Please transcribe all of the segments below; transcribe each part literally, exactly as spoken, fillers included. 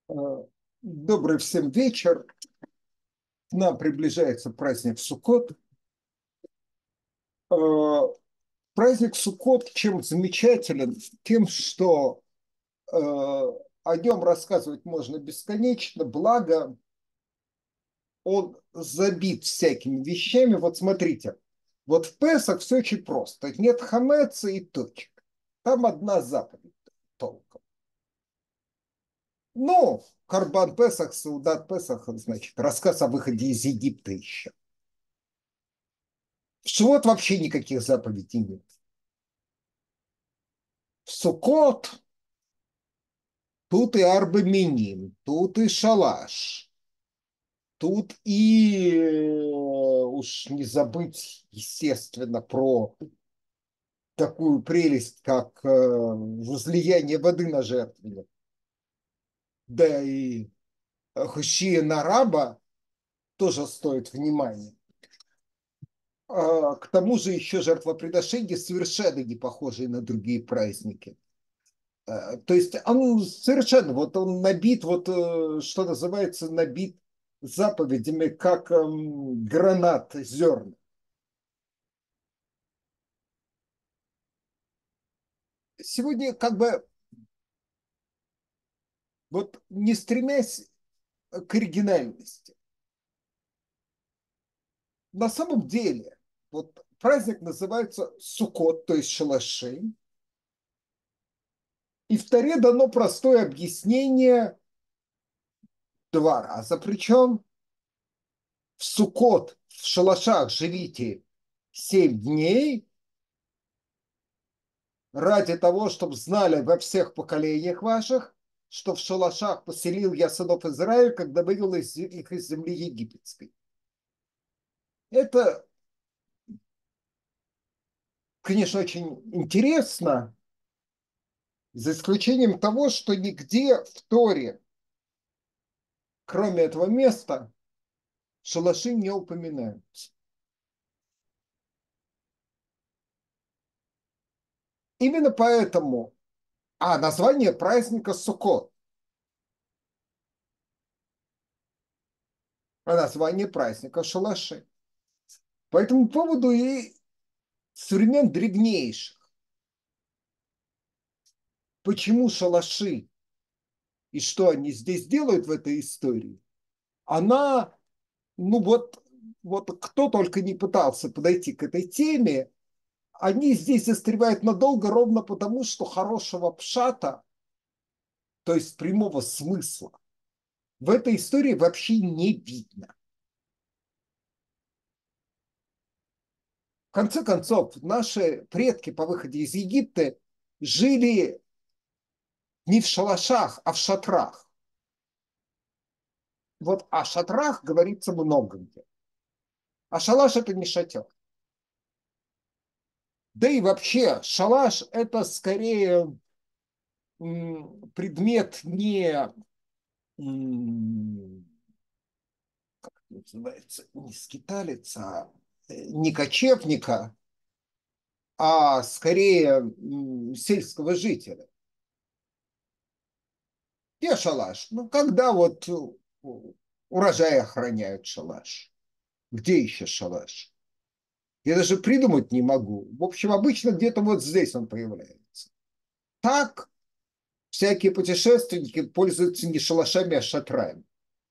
Э, Добрый всем вечер. К нам приближается праздник Суккот. Э, Праздник Суккот чем замечателен? Тем, что э, о нем рассказывать можно бесконечно, благо он забит всякими вещами. Вот смотрите, вот в Песах все очень просто. Нет хамеца и точка. Там одна заповедь толком. Ну, Карбан Песах, Саудат Песах, значит, рассказ о выходе из Египта еще. В Шивот вообще никаких заповедей нет. В Суккот тут и Арбаминим, тут и шалаш, тут и э, уж не забыть, естественно, про такую прелесть, как э, возлияние воды на жертвенник. Да и Хушия на раба тоже стоит внимания. А, к тому же еще жертвоприношения совершенно не похожие на другие праздники. Э, То есть он совершенно, вот он набит, вот э, что называется, набит заповедями, как эм, гранат зерна. Сегодня как бы вот не стремясь к оригинальности, на самом деле вот праздник называется Суккот, то есть шалаши, и в Торе дано простое объяснение два раза. Причем в Суккот, в шалашах живите семь дней, ради того, чтобы знали во всех поколениях ваших, что в шалашах поселил я сынов Израиля, когда вывел из, их из земли египетской. Это, конечно, очень интересно, за исключением того, что нигде в Торе, кроме этого места, шалаши не упоминаются. Именно поэтому, а название праздника Суккот, а название праздника шалаши. По этому поводу и со времен древнейших. Почему шалаши и что они здесь делают в этой истории, она, ну вот, вот кто только не пытался подойти к этой теме, они здесь застревают надолго ровно потому, что хорошего пшата, то есть прямого смысла, в этой истории вообще не видно. В конце концов, наши предки по выходе из Египта жили не в шалашах, а в шатрах. Вот о шатрах говорится много где. А шалаш это не шатер. Да и вообще, шалаш это скорее предмет не, как называется, не скиталица, э, не кочевника, а скорее сельского жителя. Где шалаш? Ну, когда вот э, урожай охраняют шалаш. Где еще шалаш? Я даже придумать не могу. В общем, обычно где-то вот здесь он появляется. Так всякие путешественники пользуются не шалашами, а шатрами.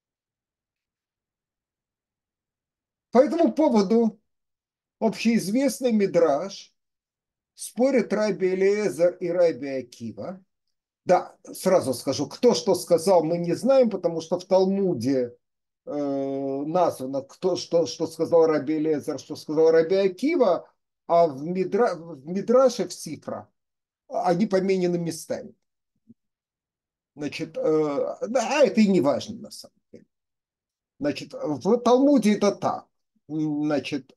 По этому поводу общеизвестный мидраш спорят Раби Элиэзер и Раби Акива. Да, сразу скажу, кто что сказал, мы не знаем, потому что в Талмуде э, названо, кто что, что сказал Раби Элиэзер, что сказал Раби Акива, а в, Мидра, в Мидраше, в Сифра, они поменены местами. Значит, э, да, это и не важно на самом деле. Значит, в Талмуде это так. Значит,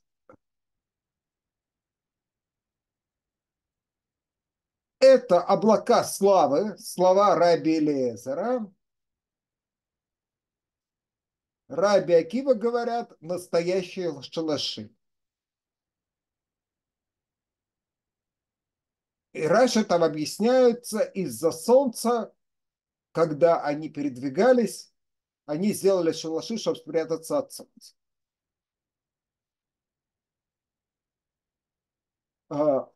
это облака славы, слова Раби Элиэзера. Раби Акива говорят, настоящие шалаши. И Раши там объясняются из-за солнца, когда они передвигались, они сделали шалаши, чтобы спрятаться от солнца. А,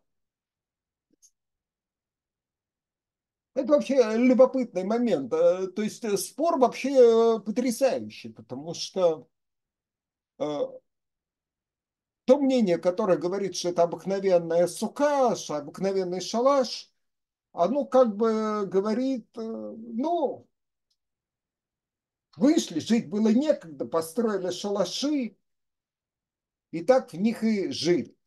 Это вообще любопытный момент. Э, То есть э, спор вообще э, потрясающий, потому что э, то мнение, которое говорит, что это обыкновенная сука, что обыкновенный шалаш, оно как бы говорит, э, ну, вышли, жить было некогда, построили шалаши, и так в них и жили.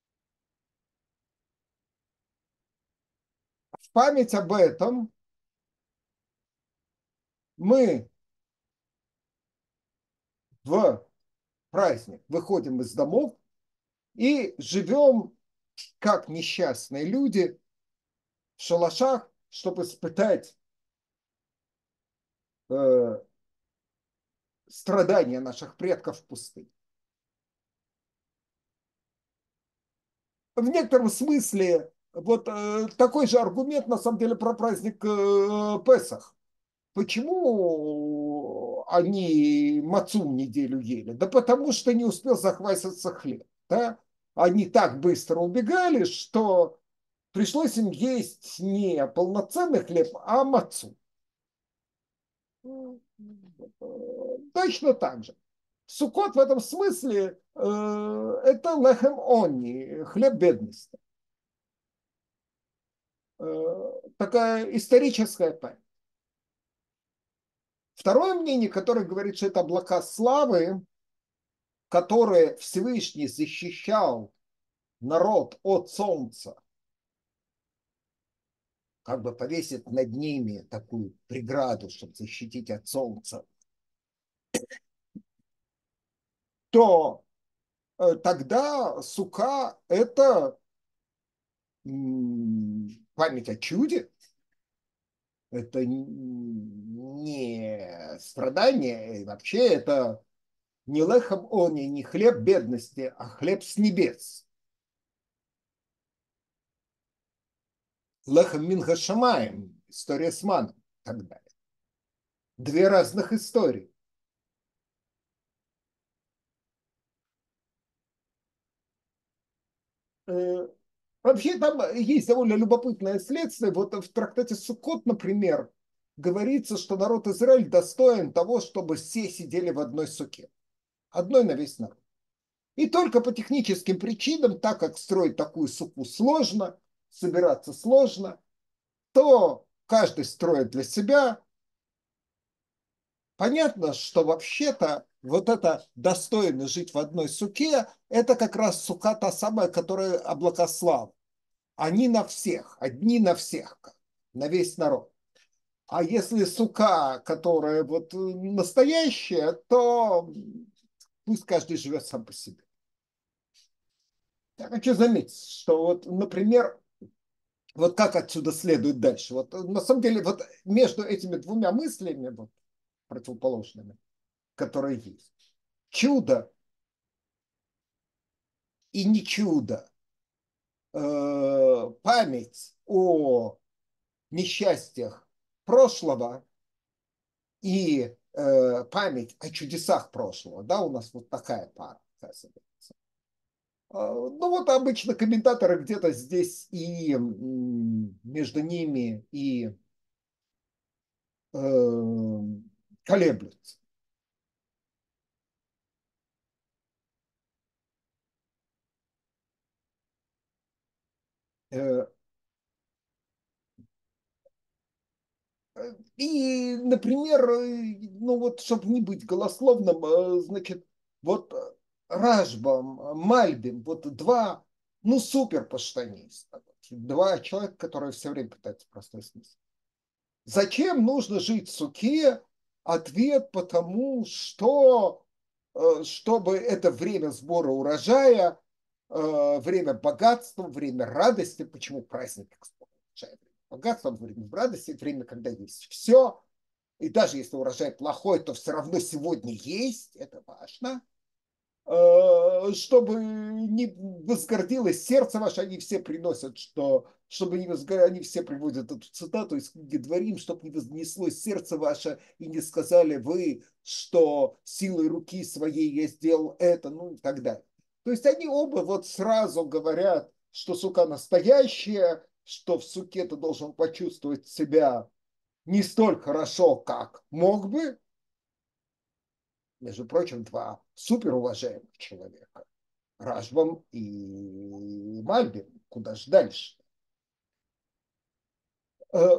В память об этом мы в праздник выходим из домов и живем как несчастные люди в шалашах, чтобы испытать э, страдания наших предков в пустыне. В некотором смысле вот э, такой же аргумент на самом деле про праздник э, Песах. Почему они мацу неделю ели? Да потому что не успел захватиться хлеб. Да? Они так быстро убегали, что пришлось им есть не полноценный хлеб, а мацу. Точно так же. Суккот в этом смысле э, это лехем они, хлеб бедности. Э, такая историческая память. Второе мнение, которое говорит, что это облака славы, которые Всевышний защищал народ от солнца, как бы повесит над ними такую преграду, чтобы защитить от солнца, то э, тогда сука это м, память о чуде, это не страдание, и вообще это не лехом они, не хлеб бедности, а хлеб с небес. Лехом Минха Шамаем, история с маном и так далее. Две разных истории. Э, Вообще там есть довольно любопытное следствие. Вот в трактате Суккот, например, говорится, что народ Израиль достоин того, чтобы все сидели в одной суке. Одной на весь народ. И только по техническим причинам, так как строить такую суку сложно, собираться сложно, то каждый строит для себя. Понятно, что вообще-то вот это достойно жить в одной суке, это как раз сука та самая, которая облака славы. Они на всех, одни на всех, на весь народ. А если сука, которая вот настоящая, то пусть каждый живет сам по себе. Я хочу заметить, что вот, например, вот как отсюда следует дальше. Вот на самом деле вот между этими двумя мыслями вот, противоположными, которые есть, чудо и не чудо, э, память о несчастьях прошлого и э, память о чудесах прошлого. Да, у нас вот такая пара, оказывается. А, Ну вот обычно комментаторы где-то здесь и м, между ними и э, колеблются. Э, И, например, э, ну вот, чтобы не быть голословным, э, значит, вот э, Рашбам, э, Мальбим, вот два, ну, супер паштаниста. Два человека, которые все время пытаются простой смысл. Зачем нужно жить в суке? Ответ потому, что э, чтобы это время сбора урожая, э, время богатства, время радости. Почему праздник сбора урожая? Богатство, время радости, время, когда есть все. И даже если урожай плохой, то все равно сегодня есть, это важно. э, чтобы не возгордилось сердце ваше, они все приносят, что, чтобы не возго... они все приводят эту цитату из книги Дворим, чтобы не вознеслось сердце ваше и не сказали вы, что силой руки своей я сделал это, ну и так далее. То есть они оба вот сразу говорят, что сука настоящая, что в суке ты должен почувствовать себя не столь хорошо, как мог бы. Между прочим, два суперуважаемых человека. Ражбам и Мальбим. Куда же дальше? Э,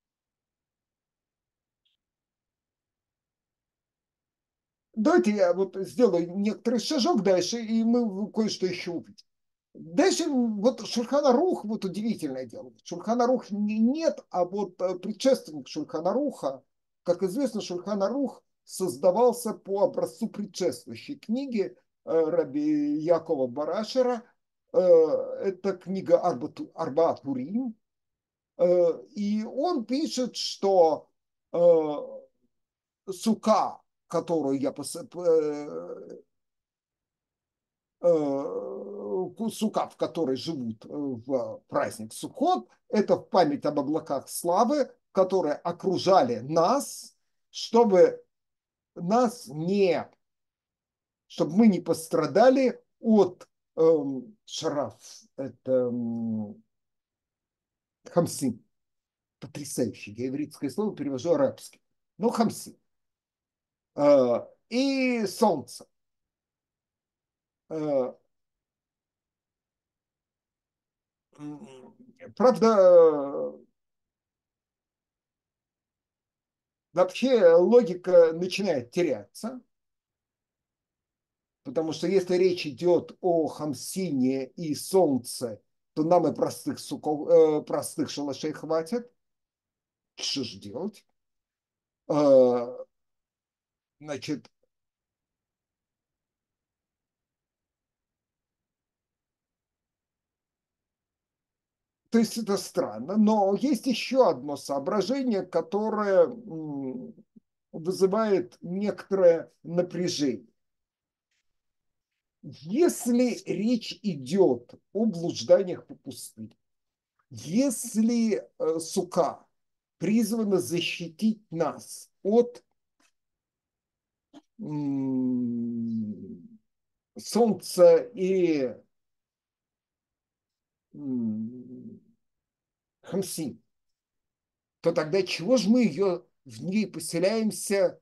Давайте я вот сделаю некоторый шажок дальше, и мы кое-что еще увидим. Дальше вот Шульхан Рух, вот удивительное дело. Шульхан Рух нет, а вот э, предшественник Шульхан Руха, как известно, Шульхан Рух создавался по образцу предшествующей книги э, раби Якова Барашера. Э, Это книга Арбаат Пурим. Э, И он пишет, что э, сука, которую я пос- э, э, сука, в которой живут э, в праздник Суккот, это в память об облаках славы, которые окружали нас, чтобы нас не, чтобы мы не пострадали от эм, шараф, это эм, хамсин, потрясающее, я ивритское слово перевожу арабский, ну хамсин, э, и солнце. Э, Правда, вообще логика начинает теряться, потому что если речь идет о Хамсине и Солнце, то нам и простых, суков, э, простых шалашей хватит. Что же делать? Э, значит, то есть это странно, но есть еще одно соображение, которое м, вызывает некоторое напряжение. Если речь идет о блужданиях по пустыне, если э, сука призвана защитить нас от м, солнца и м, хамси, то тогда чего же мы ее в ней поселяемся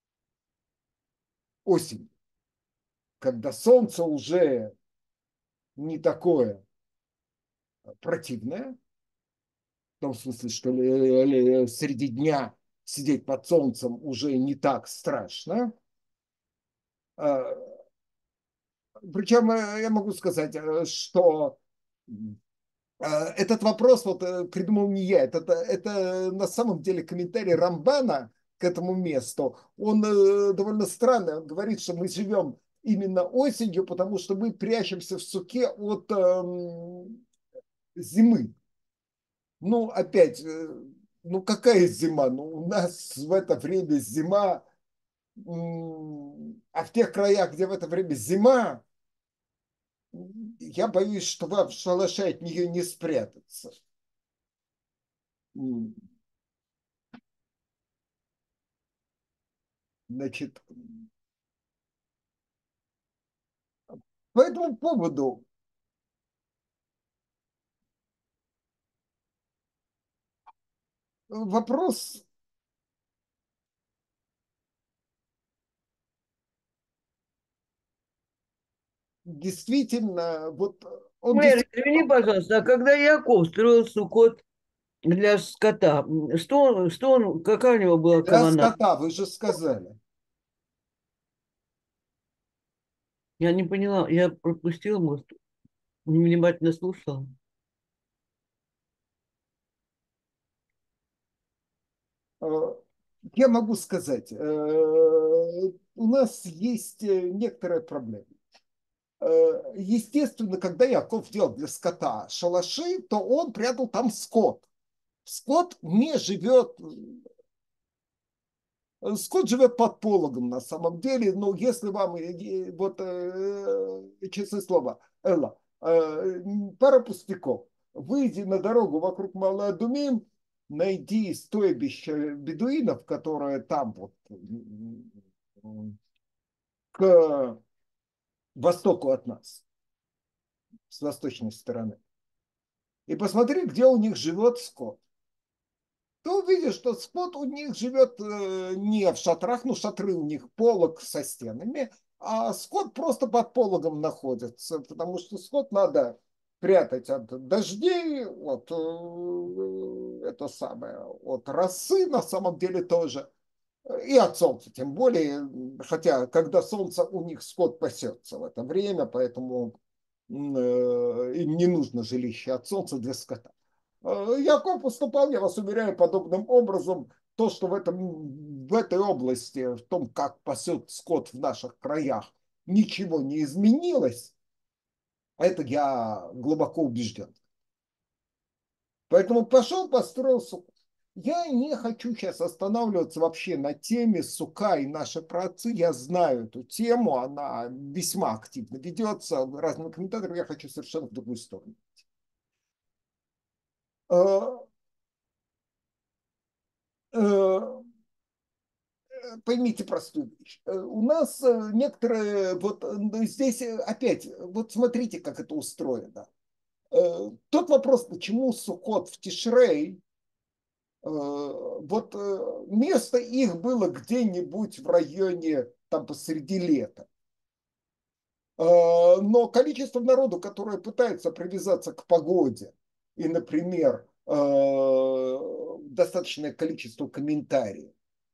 осенью, когда солнце уже не такое противное, в том смысле, что среди дня сидеть под солнцем уже не так страшно. А, Причем э, я могу сказать, э, что э, этот вопрос вот э, придумал не я, это, это на самом деле комментарий Рамбана к этому месту. Он э, довольно странный, он говорит, что мы живем именно осенью, потому что мы прячемся в суке от эм, зимы. Ну, опять, э, ну какая зима? Ну, у нас в это время зима, м, а в тех краях, где в это время зима, я боюсь, что вам в шалаше от нее не спрятаться. М, Значит, по этому поводу вопрос действительно, вот он Мэр, действительно, извини, пожалуйста, а когда Яков строил сукот для скота, м, что он, что он, какая у него была для кавана? скота, вы же сказали. Я не поняла, я пропустила, может, невнимательно слушала. Э, Я могу сказать, э, у нас есть э, некоторая проблема. Э, Естественно, когда Яков делал для скота шалаши, то он прятал там скот. Скот не живет Скот живет под пологом на самом деле, но если вам, вот, честное слово, Элла, пара пустяков. Выйди на дорогу вокруг Малый-Адумим, найди стойбище бедуинов, которое там вот к востоку от нас, с восточной стороны, и посмотри, где у них живет скот. Ты увидишь, что скот у них живет не в шатрах, ну шатры у них полог со стенами, а скот просто под пологом находится, потому что скот надо прятать от дождей, от это самое, от росы на самом деле тоже, и от солнца тем более, хотя когда солнце у них скот пасется в это время, поэтому им не нужно жилище от солнца для скота. Яков поступал, я вас уверяю, подобным образом. То, что в, этом, в этой области, в том, как пасет скот в наших краях, ничего не изменилось, это я глубоко убежден. Поэтому пошел, построил суку. Я не хочу сейчас останавливаться вообще на теме сука и наши праотцы. Я знаю эту тему, она весьма активно ведется разными комментаторами. Я хочу совершенно в другую сторону. Поймите простую вещь. У нас некоторые, вот здесь опять, вот смотрите, как это устроено. Тот вопрос, почему Суккот в Тишрей, вот место их было где-нибудь в районе, там посреди лета. Но количество народу, которое пытается привязаться к погоде, и, например, достаточное количество комментариев,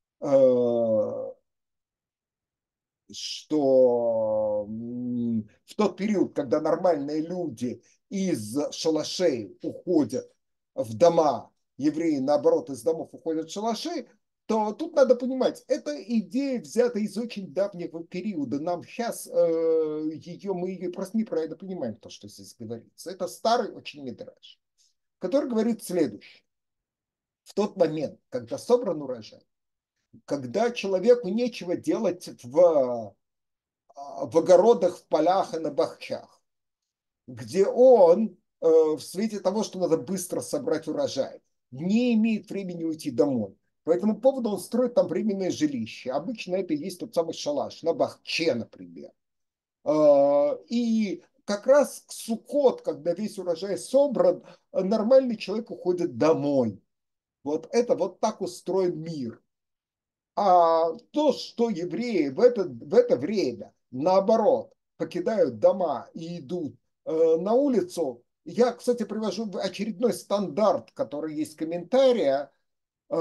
что в тот период, когда нормальные люди из шалашей уходят в дома, евреи, наоборот, из домов уходят в шалаши, то тут надо понимать, эта идея взята из очень давнего периода. Нам сейчас э, ее, мы ее просто неправильно понимаем, то, что здесь говорится. Это старый очень мидраш, который говорит следующее. В тот момент, когда собран урожай, когда человеку нечего делать в в огородах, в полях и на бахчах, где он э, в свете того, что надо быстро собрать урожай, не имеет времени уйти домой. По этому поводу он строит там временное жилище. Обычно это и есть тот самый шалаш, на бахче, например. Э, и как раз к Суккот, когда весь урожай собран, нормальный человек уходит домой. Вот это вот так устроен мир. А то, что евреи в это, в это время, наоборот, покидают дома и идут э, на улицу, я, кстати, привожу очередной стандарт, который есть комментария, э,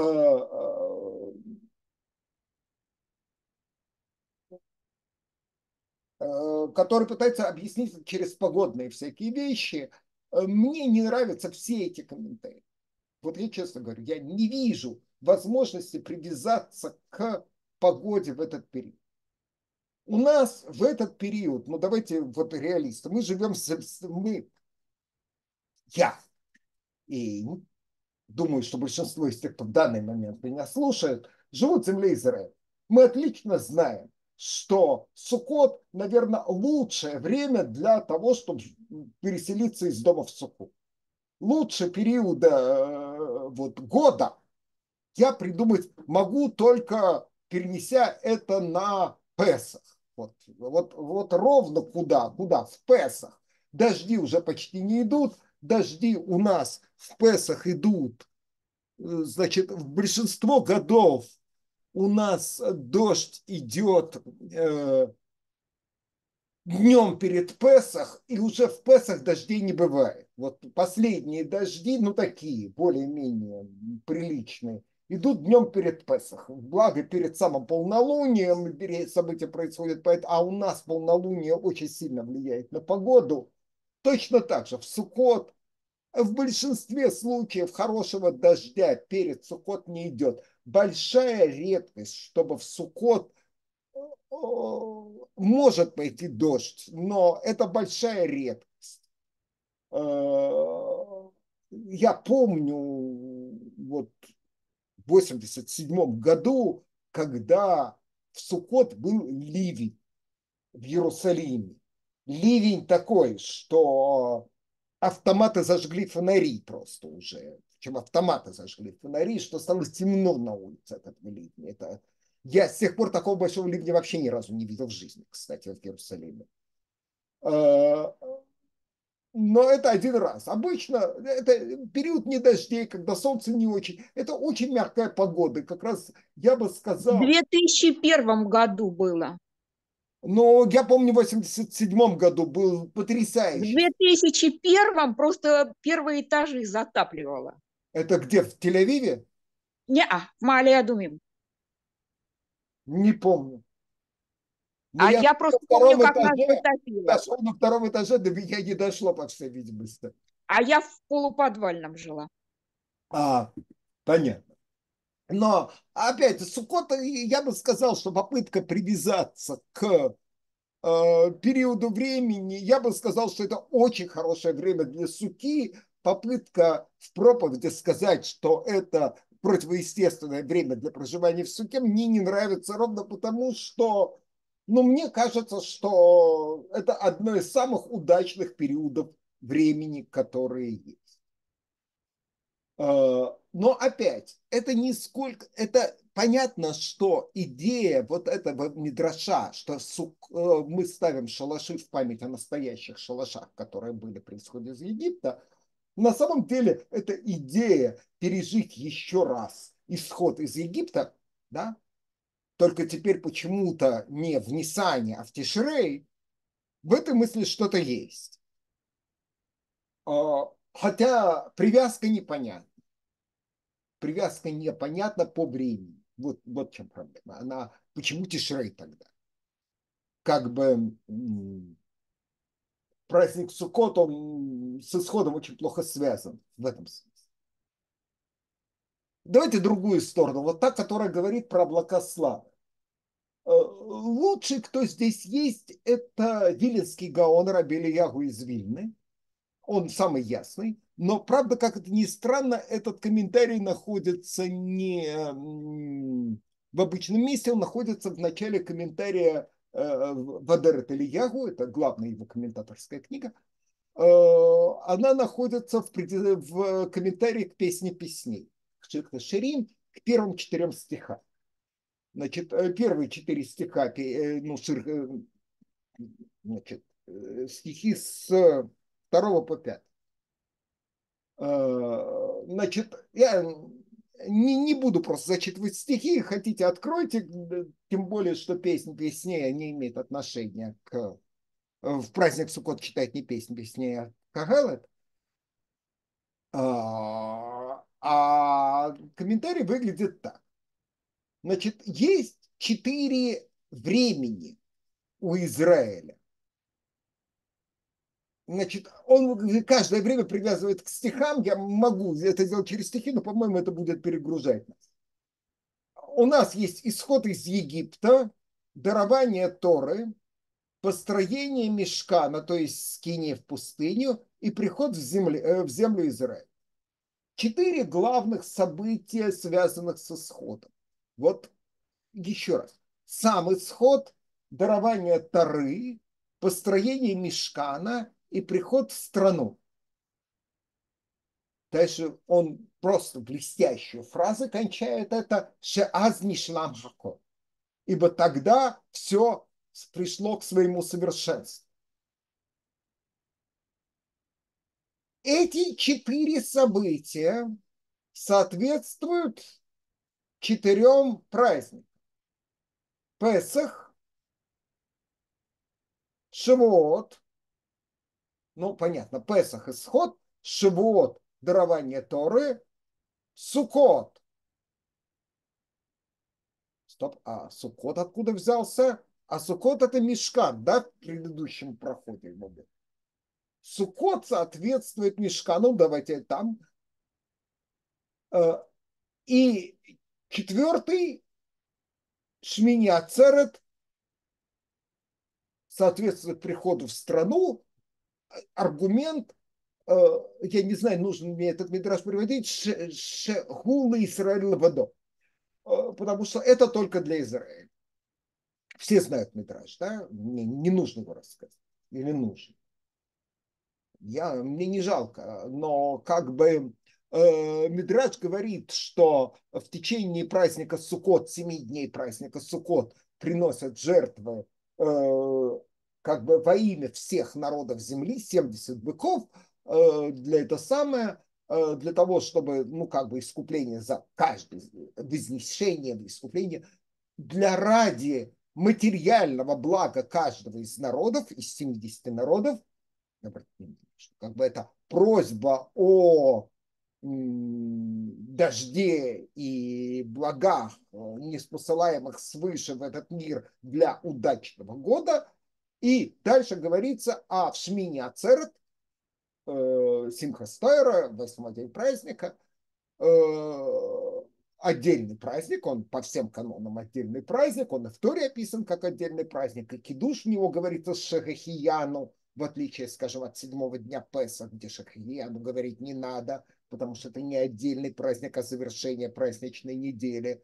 э, который пытается объяснить через погодные всякие вещи. Мне не нравятся все эти комментарии. Вот я честно говорю, я не вижу возможности привязаться к погоде в этот период. У нас в этот период, ну давайте вот реалисты, мы живем, мы, я, и думаю, что большинство из тех, кто в данный момент меня слушает, живут в земле Израиля. Мы отлично знаем, что Суккот, наверное, лучшее время для того, чтобы переселиться из дома в Суккот. Лучше периода вот, года я придумать могу, только перенеся это на Песах. Вот, вот, вот ровно куда? Куда? В Песах. Дожди уже почти не идут. Дожди у нас в Песах идут, значит, в большинство годов у нас дождь идет э, днем перед Песах, и уже в Песах дождей не бывает. Вот последние дожди, ну такие, более-менее приличные, идут днем перед Песах. Благо перед самым полнолунием события происходят, а у нас полнолуние очень сильно влияет на погоду. Точно так же в Суккот в большинстве случаев хорошего дождя перед Суккот не идет. Большая редкость, чтобы в Суккот может пойти дождь, но это большая редкость. Я помню, вот в восемьдесят седьмом году когда в Суккот был ливень в Иерусалиме. Ливень такой, что автоматы зажгли фонари просто уже. Причем автоматы зажгли фонари, что стало темно на улице от этого ливня. Это... Я с тех пор такого большого ливня вообще ни разу не видел в жизни, кстати, в Иерусалиме. А, но это один раз. Обычно это период не дождей, когда солнце не очень. Это очень мягкая погода. Как раз я бы В сказал, две тысячи первом году было. но я помню, в восемьдесят седьмом году был В потрясающий. две тысячи первом просто первые этажи затапливало. Это где, в Тель-Авиве? Не-а, в Маале-Адумим. Не помню. Но А я я на просто помню, втором как нас этаже, затопило. дошел на втором этаже, до меня не дошло, по всей видимости. А я в полуподвальном жила. А, понятно. Но, опять, Суккот, я бы сказал, что попытка привязаться к э, периоду времени, я бы сказал, что это очень хорошее время для суки. Попытка в проповеди сказать, что это противоестественное время для проживания в суке, мне не нравится ровно потому, что, ну, мне кажется, что это одно из самых удачных периодов времени, которые есть. Э, Но опять, это не сколько, это понятно, что идея вот этого мидраша, что сук, э, мы ставим шалаши в память о настоящих шалашах, которые были при исходе из Египта, на самом деле это идея пережить еще раз исход из Египта, да, только теперь почему-то не в Нисане, а в Тишрей, в этой мысли что-то есть. А, Хотя привязка непонятна. Привязка непонятна по времени. Вот, вот в чем проблема. Она, почему Тишрей тогда? Как бы праздник Суккот, он с исходом очень плохо связан в этом смысле. Давайте другую сторону. Вот та, которая говорит про облака славы. Лучший, кто здесь есть, это Виленский Гаон Раби Ильягу из Вильны. Он самый ясный. Но, правда, как это ни странно, этот комментарий находится не в обычном месте, он находится в начале комментария Вадерет Ильягу, это главная его комментаторская книга. Она находится в, в комментарии к песне песней, к Ширим, к первым четырем стихам. Значит, первые четыре стиха, ну, значит, стихи с второго по пятый. Значит, я не, не буду просто зачитывать стихи, хотите, откройте, тем более, что песня песней не имеет отношения к... В праздник Суккот читать не песнь песней, а Кагелет. А, а комментарий выглядит так. Значит, есть четыре времени у Израиля. Значит, он каждое время привязывает к стихам. Я могу это сделать через стихи, но, по-моему, это будет перегружать нас. У нас есть исход из Египта, дарование Торы, построение мешкана, то есть скинии в пустыню, и приход в, земле, в землю Израиля. Четыре главных события, связанных с исходом. Вот еще раз. Сам исход, дарование Торы, построение мешкана и приход в страну. Дальше он просто блестящую фразу кончает это «Шеаз нишлам хако». Ибо тогда все пришло к своему совершенству. Эти четыре события соответствуют четырем праздникам. Песах, Шавуот, ну, понятно, Песах, исход, Шавуот, дарование Торы, Суккот. Стоп, а Суккот откуда взялся? А Суккот это мишкан, да, в предыдущем проходе. Суккот соответствует мишкану, давайте там. И четвертый, Шмини Ацерет, соответствует приходу в страну. Аргумент, я не знаю, нужно мне этот мидраш приводить, Шехула Исраэль Лавадо. потому что это только для Израиля. Все знают Мидраш, да? Мне не нужно его рассказать. Или нужно? Я, мне не жалко, но как бы э, Мидраш говорит, что в течение праздника Суккот, семи дней праздника Суккот, приносят жертвы э, как бы во имя всех народов земли, семьдесят быков, э, для это самое, э, для того, чтобы, ну, как бы искупление за каждое вознесение, искупление, для ради материального блага каждого из народов, из семидесяти народов, как бы это просьба о дожде и благах, неспосылаемых свыше в этот мир для удачного года. И дальше говорится о Шмине Ацерет, Симхас Тойра, восьмой день праздника, отдельный праздник, он по всем канонам отдельный праздник, он и в Торе описан как отдельный праздник, и кидуш в него говорится с Шагахияну, в отличие, скажем, от седьмого дня Песах, где Шагахияну говорить не надо, потому что это не отдельный праздник, а завершение праздничной недели.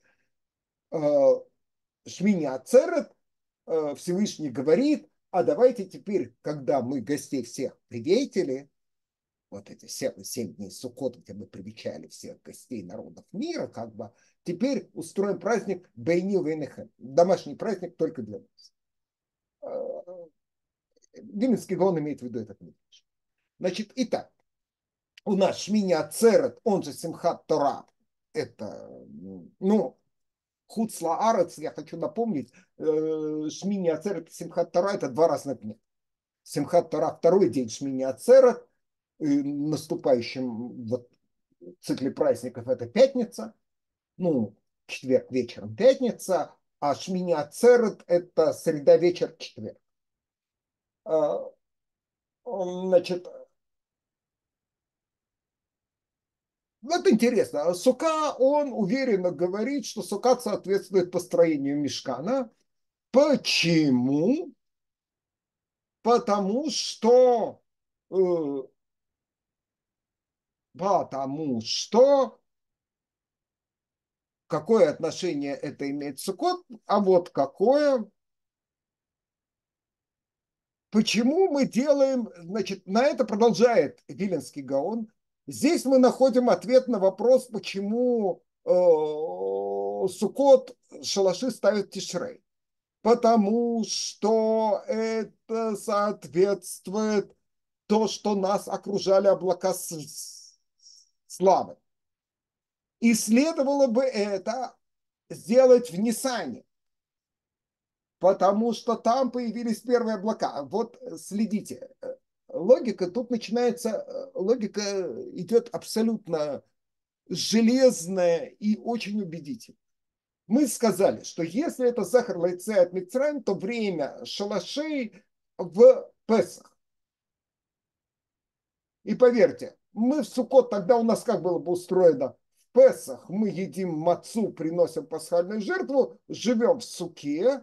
Шмини Ацерет, Всевышний говорит, а давайте теперь, когда мы гостей всех приветили, вот эти семь, семь дней Суккот, где мы привечали всех гостей народов мира, как бы, теперь устроим праздник Бейни Вейнехем, домашний праздник только для нас. Виленский Гаон имеет в виду этот мидраш. Значит, итак, у нас Шмини Ацерет, он же Симхат Тора, это, ну, Хуцла Арец, я хочу напомнить, Шмини Ацерет и Симхат Тора это два разных дня. Симхат Тора второй день Шмини Ацерет, наступающем вот, цикле праздников это пятница, ну, четверг вечером пятница, а Шмини Ацерет это среда вечер четверг. Значит, вот интересно, Сука, он уверенно говорит, что Сукат соответствует построению мишкана. Почему? Потому что потому что какое отношение это имеет Суккот, а вот какое. Почему мы делаем, значит, на это продолжает Виленский Гаон. Здесь мы находим ответ на вопрос, почему э, Суккот шалаши ставят тишрей. Потому что это соответствует то, что нас окружали облака славы. И следовало бы это сделать в Ниссане, потому что там появились первые облака. Вот следите, логика тут начинается, логика идет абсолютно железная и очень убедительная. Мы сказали, что если это Захар Лайце от Мицраим, то время шалашей в Песах. И поверьте, мы в Суккот, тогда у нас как было бы устроено? В Песах мы едим мацу, приносим пасхальную жертву, живем в Суке,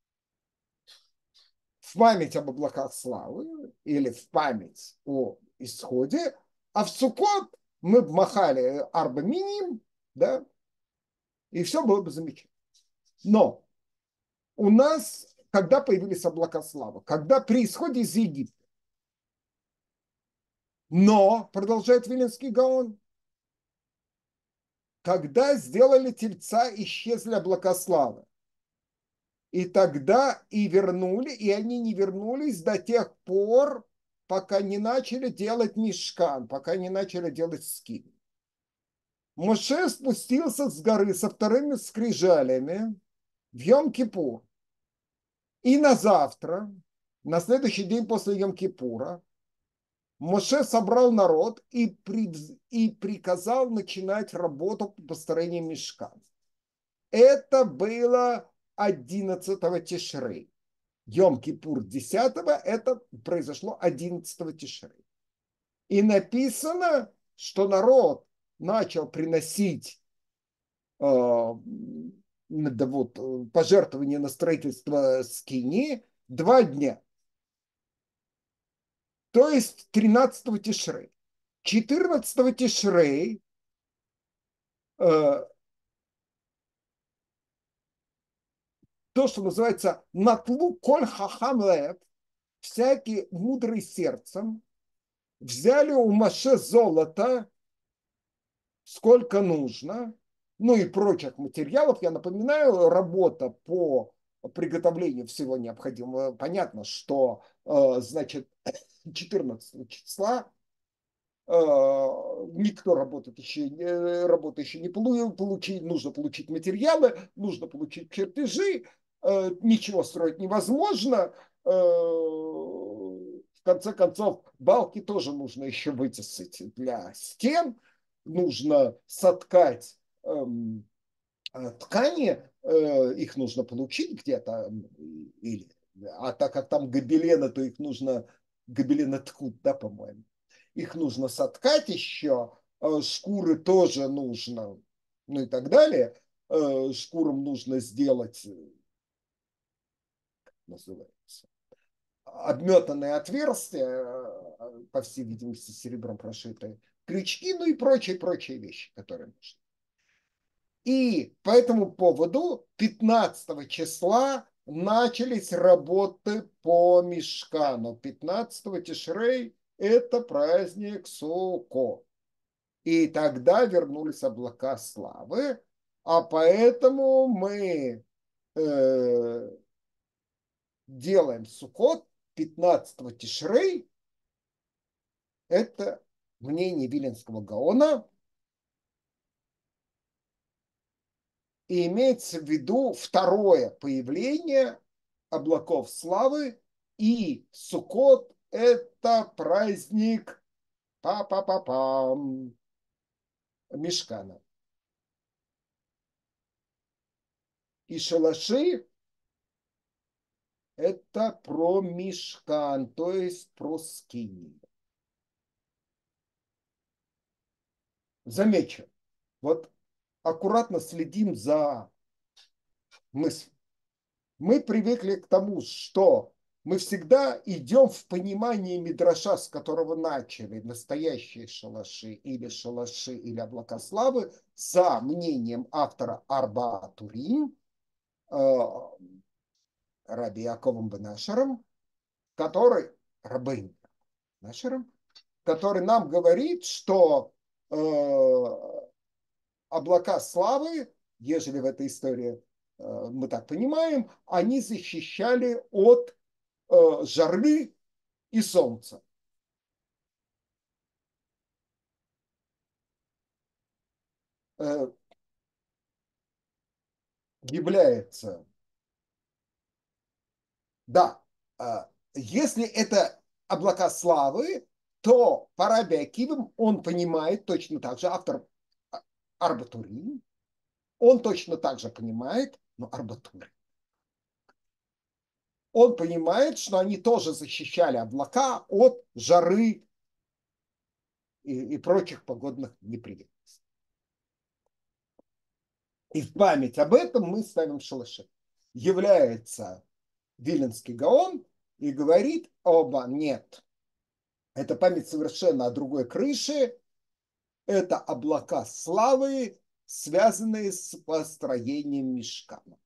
в память об облаках славы или в память о исходе, а в Суккот мы бы махали арба миним, да, и все было бы замечательно. Но у нас, когда появились облака славы, когда при исходе из Египта, но, продолжает Виленский Гаон, когда сделали тельца, исчезли облака славы. И тогда и вернули, и они не вернулись до тех пор, пока не начали делать мишкан, пока не начали делать скин. Моше спустился с горы со вторыми скрижалями в Йом-Кипур. И на завтра, на следующий день после Йом-Кипура, Моше собрал народ и, при, и приказал начинать работу по построению мишкана. Это было одиннадцатого Тишрей. Йом-Кипур десятого, это произошло одиннадцатого Тишрей. И написано, что народ начал приносить э, да вот, пожертвования на строительство скини два дня. То есть тринадцатого Тишрей. четырнадцатого Тишрей э, то, что называется натлу коль хахам лев, всякий мудрый сердцем, взяли у Моше золото, сколько нужно, ну и прочих материалов. Я напоминаю, работа по приготовлению всего необходимого. Понятно, что, значит, четырнадцатого числа никто работает еще, работу еще не получил, нужно получить материалы, нужно получить чертежи, ничего строить невозможно. В конце концов, балки тоже нужно еще вытесать для стен, нужно соткать эм, ткани, э, их нужно получить где-то, или, а так как там гобелены, то их нужно, гобелены ткут, да, по-моему, их нужно соткать еще, э, шкуры тоже нужно, ну и так далее. Э, шкурам нужно сделать, называется, обметанные отверстия, по всей видимости, серебром прошитые, крючки, ну и прочие-прочие вещи, которые нужны. И по этому поводу пятнадцатого числа начались работы по Мишкану. пятнадцатого Тишрей – это праздник Суко. И тогда вернулись облака славы, а поэтому мы э, делаем Сукот пятнадцатого Тишрей. Это мнение Виленского Гаона. И имеется в виду второе появление облаков славы, и Суккот – это праздник па-па-па-пам Мишкана. И шалаши – это про Мишкан, то есть про скинию. Замечу, вот аккуратно следим за мыслью. Мы привыкли к тому, что мы всегда идем в понимании мидраша, с которого начали настоящие шалаши или шалаши или облака славы, за мнением автора Арба Турим, Раби Яковом бен Ашером, который, Рабейн Ашером, который нам говорит, что э, облака славы, ежели в этой истории э, мы так понимаем, они защищали от э, жары и солнца. Э, является, да, э, если это облака славы, то по Раби Акивам он понимает точно так же, автор Арбатурин, он точно так же понимает, но Арбатурин, он понимает, что они тоже защищали облака от жары и, и прочих погодных неприятностей. И в память об этом мы ставим шалаши. Является Виленский Гаон и говорит: оба, нет, это память совершенно о другой крыше, это облака славы, связанные с построением мишкана.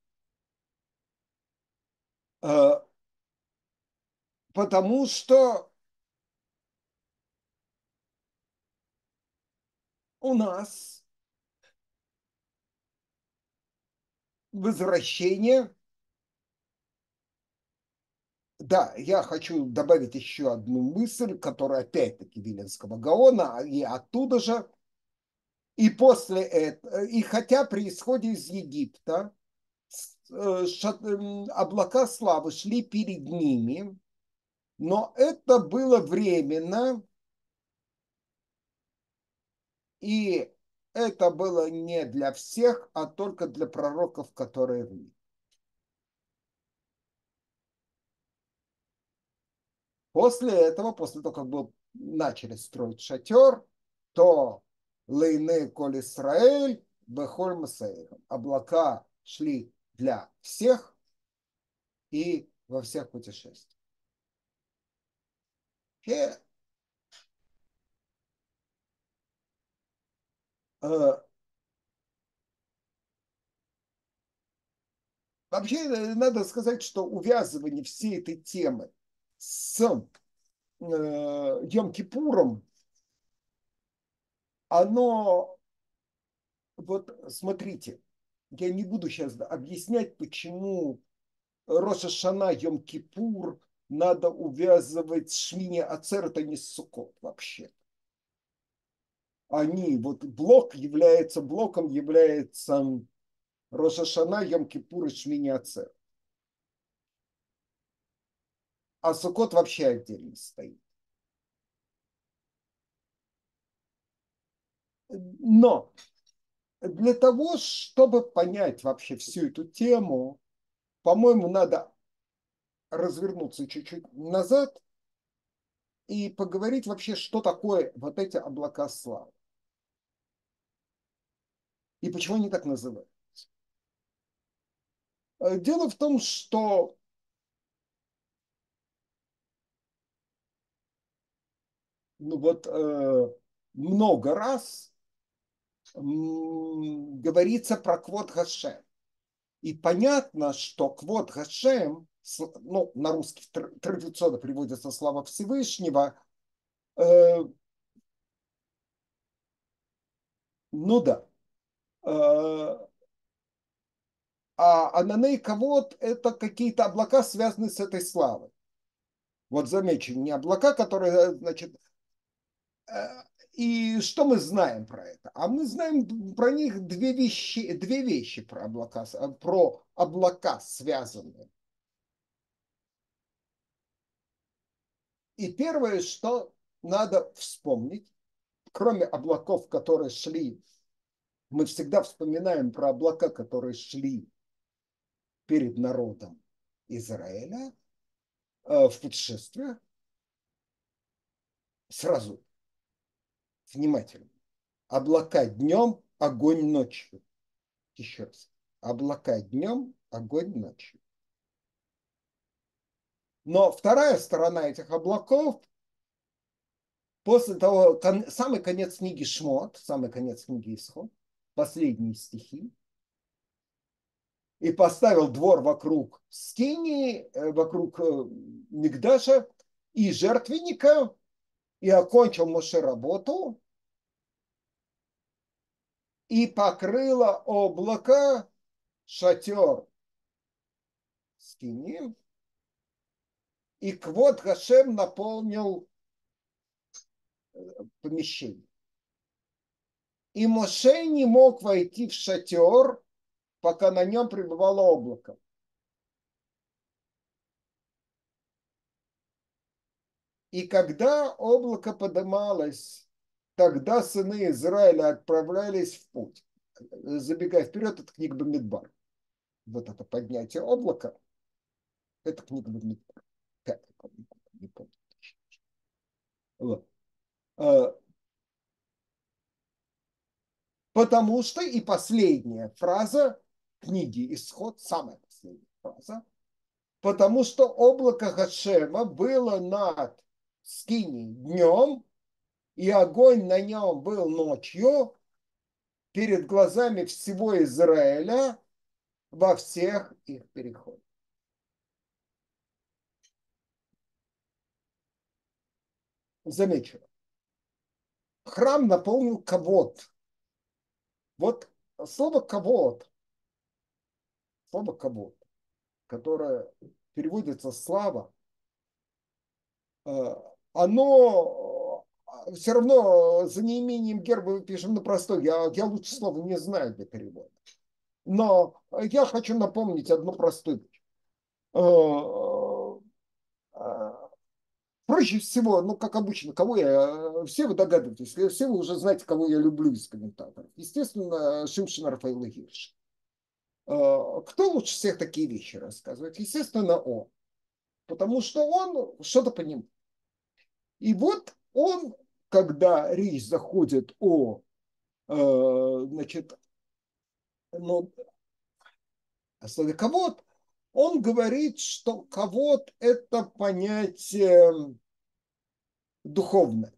Потому что у нас возвращение. Да, я хочу добавить еще одну мысль, которая опять-таки Виленского Гаона, и оттуда же. И после этого, и хотя при исходе из Египта облака славы шли перед ними, но это было временно, и это было не для всех, а только для пророков, которые в них. После этого, после того, как был, начали строить шатер, то Лейне Коль Исраэль, Бехоль Масаэль. Облака шли для всех и во всех путешествиях. И, э, Вообще, надо сказать, что увязывание всей этой темы с э, Йом-Кипуром, оно, вот смотрите, я не буду сейчас объяснять, почему Рош ха-Шана, Йом-Кипур надо увязывать с Шмини Ацерет, а не с Суккот вообще. Они, вот блок является, блоком является Рош ха-Шана, Йом-Кипур и Шмини Ацерет. А Суккот вообще отдельно стоит. Но для того, чтобы понять вообще всю эту тему, по-моему, надо развернуться чуть-чуть назад и поговорить вообще, что такое вот эти облака славы. И почему они так называют. Дело в том, что ну вот э, много раз м, говорится про Квод Гашем. И понятно, что Квод Гашем, ну, на русский традиционно приводится слава Всевышнего, э, ну да. Э, а Ананей Кавод – это какие-то облака, связанные с этой славой. Вот замечу, не облака, которые, значит, э, и что мы знаем про это? А мы знаем про них две вещи, две вещи про облака, про облака связанные. И первое, что надо вспомнить, кроме облаков, которые шли, мы всегда вспоминаем про облака, которые шли перед народом Израиля э, в путешествиях. Сразу, внимательно. Облака днем, огонь ночью. Еще раз. Облака днем, огонь ночью. Но вторая сторона этих облаков, после того, кон, самый конец книги Шмот, самый конец книги Исход, последние стихи, и поставил двор вокруг скинии, вокруг Мигдаша и жертвенника, и окончил Моше работу, и покрыло облако шатер скинии, и Квод Гашем наполнил помещение. И Моше не мог войти в шатер, пока на нем пребывало облако. И когда облако подымалось, тогда сыны Израиля отправлялись в путь. Забегая вперед, это книга Бамидбар. Вот это поднятие облака, это книга Бамидбар. Как не помню. Вот. Потому что и последняя фраза книги Исход, самая последняя фраза, потому что облако Гашема было над скиней днем, и огонь на нем был ночью перед глазами всего Израиля во всех их переходах. Замечу. Храм наполнил кавод. Вот слово кавод, слово кавод, которое переводится слава, оно все равно за неимением герба мы пишем на простой. Я, я лучше слова не знаю для перевода. Но я хочу напомнить одну простую вещь. Проще всего, ну, как обычно, кого я, все вы догадываетесь, все вы уже знаете, кого я люблю из комментаторов. Естественно, Шимшин Рафаэл Гирш. Кто лучше всех такие вещи рассказывает? Естественно, он. Потому что он что-то понимает. И вот он, когда речь заходит о, значит, ну, о слове кавод, он говорит, что кавод – это понятие духовное.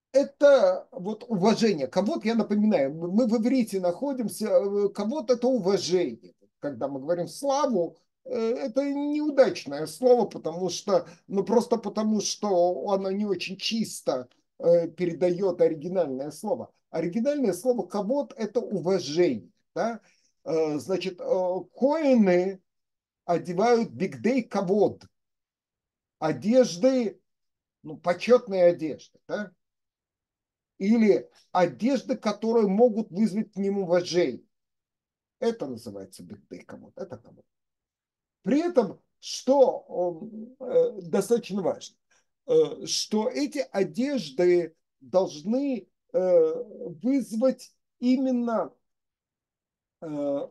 это вот уважение. Кого-то, я напоминаю, мы в иврите находимся, э, кого-то это уважение. Когда мы говорим славу, э, это неудачное слово, потому что, ну просто потому, что оно не очень чисто э, передает оригинальное слово. Оригинальное слово кавод – это уважение. Да? Э, Значит, э, коины одевают бигдей кавод, одежды, ну, почетные одежды, да? Или одежды, которые могут вызвать к ним уважение. Это называется бигдей кавод, это кавод. При этом, что э, достаточно важно, э, что эти одежды должны э, вызвать именно э,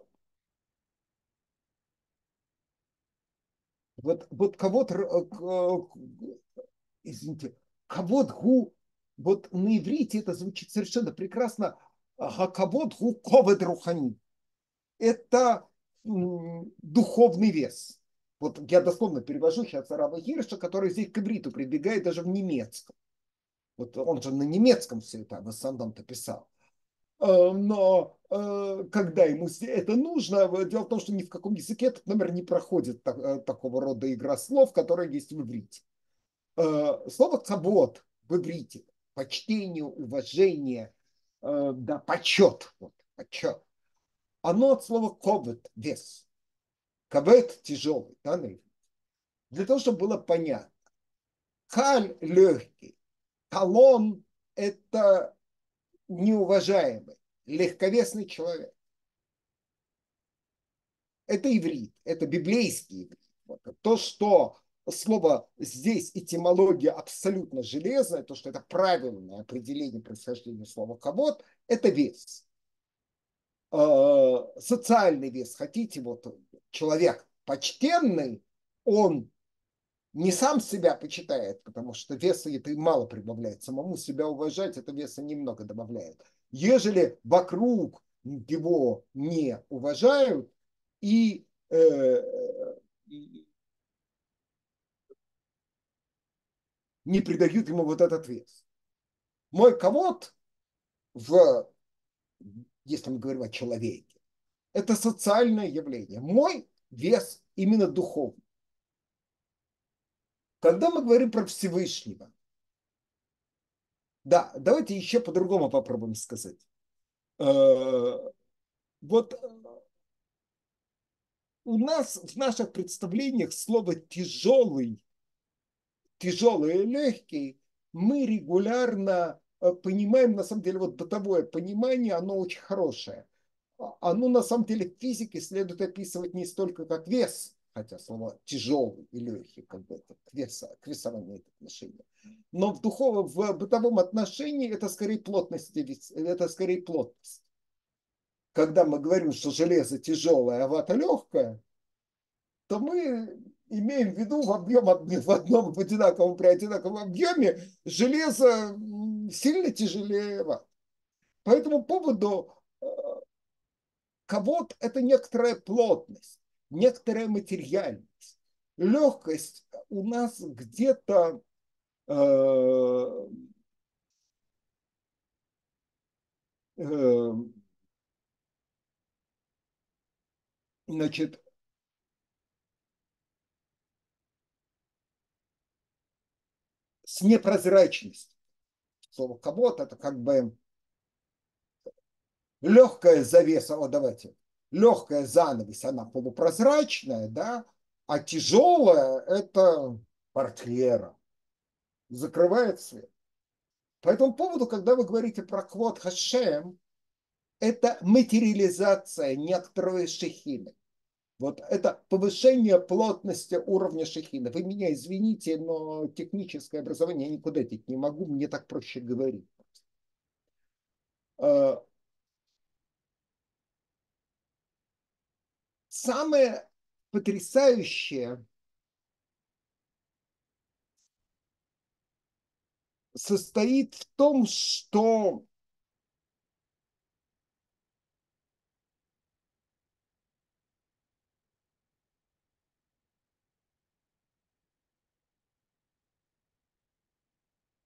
вот, вот кого-то, э, извините, кавод гу, вот на иврите это звучит совершенно прекрасно, кавод гу ковед рухани. Это м, духовный вес. Вот я дословно перевожу сейчас Рава Хирша, который здесь к ивриту прибегает даже в немецком. Вот он же на немецком все это в основном-то писал. Э, Но э, когда ему это нужно, дело в том, что ни в каком языке этот номер не проходит так- э, такого рода игра слов, которая есть в иврите. Э, Слово «кавод» в иврите, почтение, уважение, э, да, почет, вот, почет, оно от слова «ковет», вес. Кавет тяжелый, да, на иврите. Для того, чтобы было понятно. Каль легкий, калон это неуважаемый, легковесный человек. Это иврит, это библейский иврит. Вот. То, что слово здесь этимология абсолютно железная, то, что это правильное определение происхождения слова кавод, это вес. Э, социальный вес, хотите, вот человек почтенный, он не сам себя почитает, потому что веса это мало прибавляет. Самому себя уважать, это веса немного добавляет. Ежели вокруг его не уважают и, э, и не придают ему вот этот вес. Мой ковод, в, если мы говорим о человеке, это социальное явление. Мой вес именно духовный. Когда мы говорим про Всевышнего, да, давайте еще по-другому попробуем сказать. Э, Вот у нас в наших представлениях слово тяжелый, тяжелый и легкий мы регулярно э, понимаем, на самом деле, вот бытовое понимание, оно очень хорошее. А- Оно на самом деле в физике следует описывать не столько как вес, хотя слово тяжелый и легкий как бы это к, веса, к весам имеет отношение. Но в духовном, в бытовом отношении это скорее плотность, это скорее плотность. Когда мы говорим, что железо тяжелое, а вата легкая, то мы имеем в виду в, объем, в одном в одинаковом при одинаковом объеме железо сильно тяжелее ваты. По этому поводу э, кавод – это некоторая плотность, некоторая материальность. Легкость у нас где-то э, э, значит, с непрозрачностью. Слово кавод – это как бы легкая завеса, о, давайте, легкая занавес, она полупрозрачная, да, а тяжелая – это портьера, закрывает свет. По этому поводу, когда вы говорите про квот Хашем, это материализация некоторой шехины. Вот это повышение плотности уровня шехины. Вы меня извините, но техническое образование я никуда деть не могу, мне так проще говорить. Самое потрясающее состоит в том, что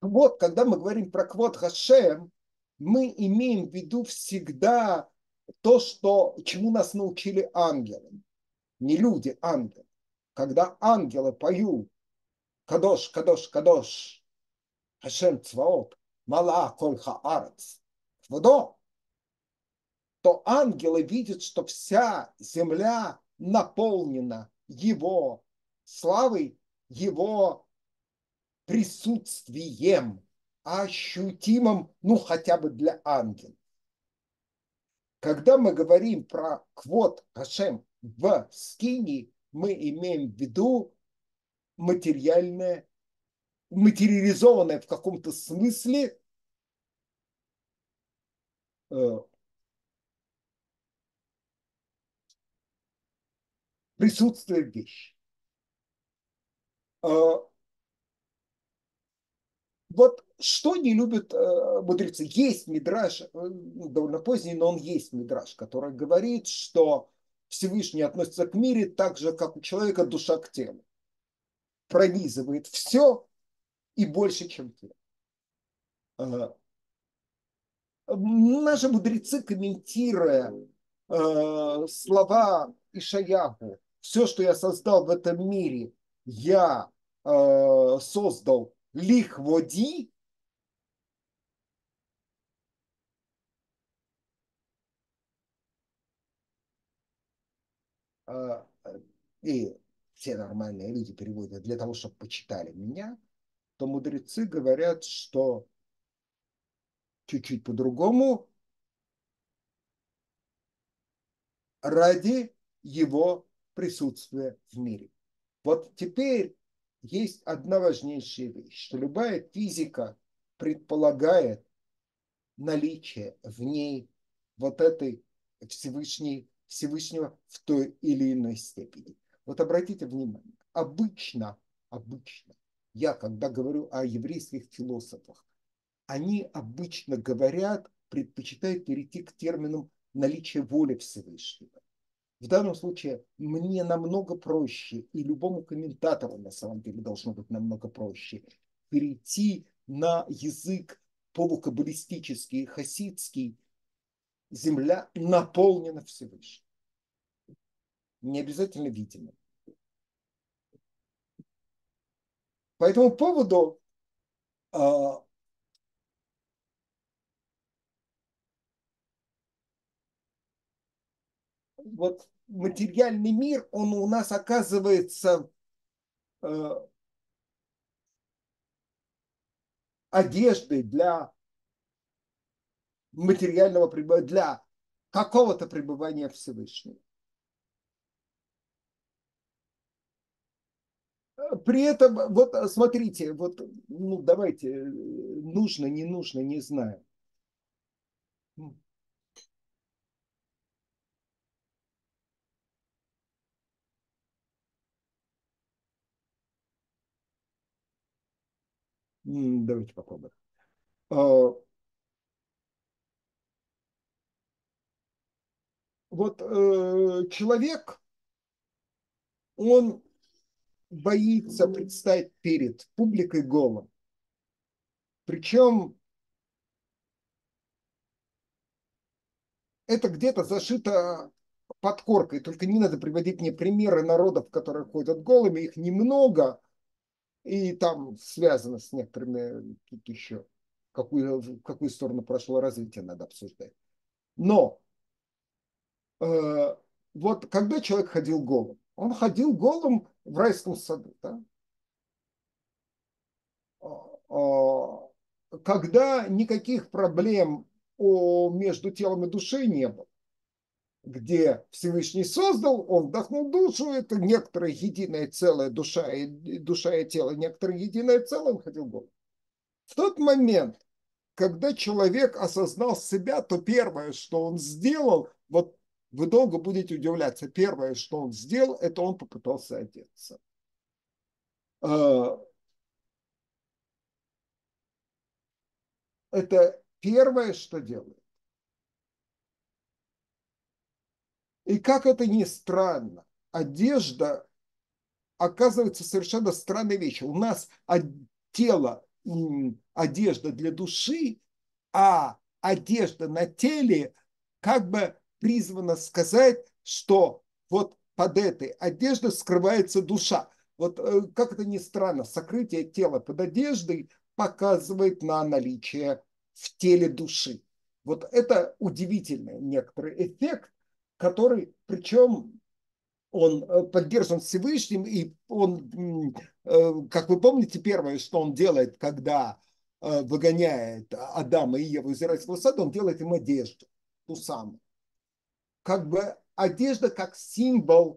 Вот, когда мы говорим про квот Хашем, мы имеем в виду всегда то, что, чему нас научили ангелы. Не люди, ангелы. Когда ангелы поют Кадош, Кадош, Кадош, Хашем Цваот, Мала Коль Хаарец, Кводо, то ангелы видят, что вся земля наполнена его славой, его присутствием, ощутимым, ну, хотя бы для ангелов. Когда мы говорим про квот Хашем в Скинии, мы имеем в виду материальное, материализованное в каком-то смысле э, присутствие вещи. Э, вот что не любят э, мудрецы? Есть мидраш, э, довольно поздний, но он есть мидраш, который говорит, что Всевышний относится к мире так же, как у человека душа к телу. Пронизывает все и больше, чем тело. Э, наши мудрецы, комментируя э, слова Ишаяху, все, что я создал в этом мире, я э, создал лихводи, э, и все нормальные люди переводят для того, чтобы почитали меня, то мудрецы говорят, что чуть-чуть по-другому, ради его присутствия в мире. Вот теперь есть одна важнейшая вещь, что любая физика предполагает наличие в ней вот этой Всевышней, Всевышнего в той или иной степени. Вот обратите внимание, обычно, обычно, я когда говорю о еврейских философах, они обычно говорят, предпочитают перейти к терминам наличия воли Всевышнего. В данном случае мне намного проще, и любому комментатору на самом деле должно быть намного проще, перейти на язык полукаббалистический, хасидский. Земля наполнена Всевышним. Не обязательно видимо. По этому поводу а, вот материальный мир, он у нас оказывается э, одеждой для материального пребывания, для какого-то пребывания Всевышнего. При этом, вот смотрите, вот, ну давайте, нужно, не нужно, не знаю. Давайте попробуем. Вот э, человек, он боится предстать перед публикой голым. Причем это где-то зашито под коркой. Только не надо приводить мне примеры народов, которые ходят голыми. Их немного. И там связано с некоторыми тут еще. В какую, в какую сторону прошло развитие, надо обсуждать. Но э, вот когда человек ходил голым, он ходил голым в райском саду. Да? Когда никаких проблем о, между телом и душой не было, где Всевышний создал, он вдохнул душу, это некоторое единое целое, душа и, душа и тело, некоторое единое целое, он ходил голым. В тот момент, когда человек осознал себя, то первое, что он сделал, вот вы долго будете удивляться, первое, что он сделал, это он попытался одеться. Это первое, что делает. И как это ни странно, одежда оказывается совершенно странной вещью. У нас тело одежда для души, а одежда на теле как бы призвана сказать, что вот под этой одеждой скрывается душа. Вот как это ни странно, сокрытие тела под одеждой показывает на наличие в теле души. Вот это удивительный некоторый эффект, который, причем он поддержан Всевышним, и он, как вы помните, первое, что он делает, когда выгоняет Адама и Еву из Израильского сада, он делает им одежду, ту самую. Как бы одежда как символ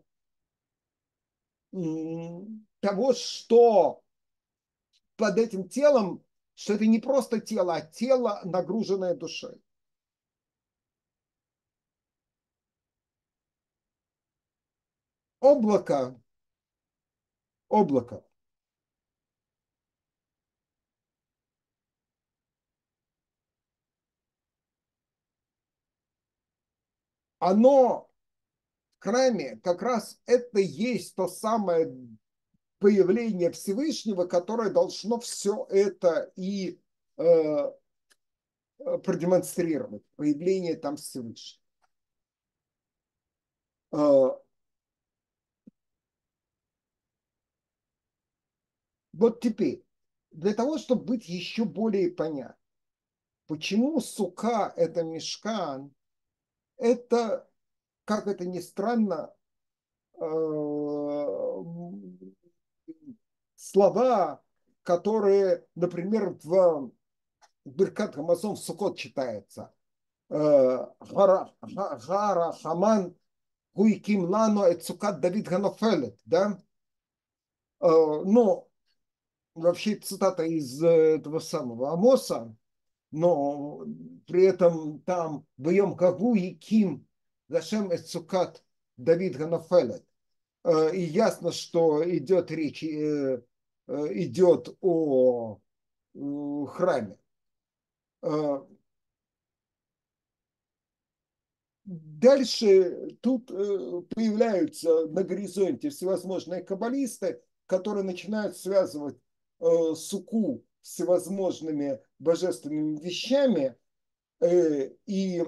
того, что под этим телом, что это не просто тело, а тело, нагруженное душой. Облако, облако. Оно в храме как раз это есть то самое появление Всевышнего, которое должно все это и э, продемонстрировать. Появление там Всевышнего. Э, вот теперь, для того, чтобы быть еще более понятным, почему сука – это мишкан, это, как это ни странно, э, слова, которые, например, в Биркат Хамазон в Сукот читается. Гара Хаман Гуиким Лано Эцукат Давид Ганофелет, да? Но вообще цитата из этого самого Амоса, но при этом там Вьем Кагу и Ким Зашем Эцукат Давид Ганофелет. И ясно, что идет речь, идет о храме. Дальше тут появляются на горизонте всевозможные каббалисты, которые начинают связывать суку с всевозможными божественными вещами. И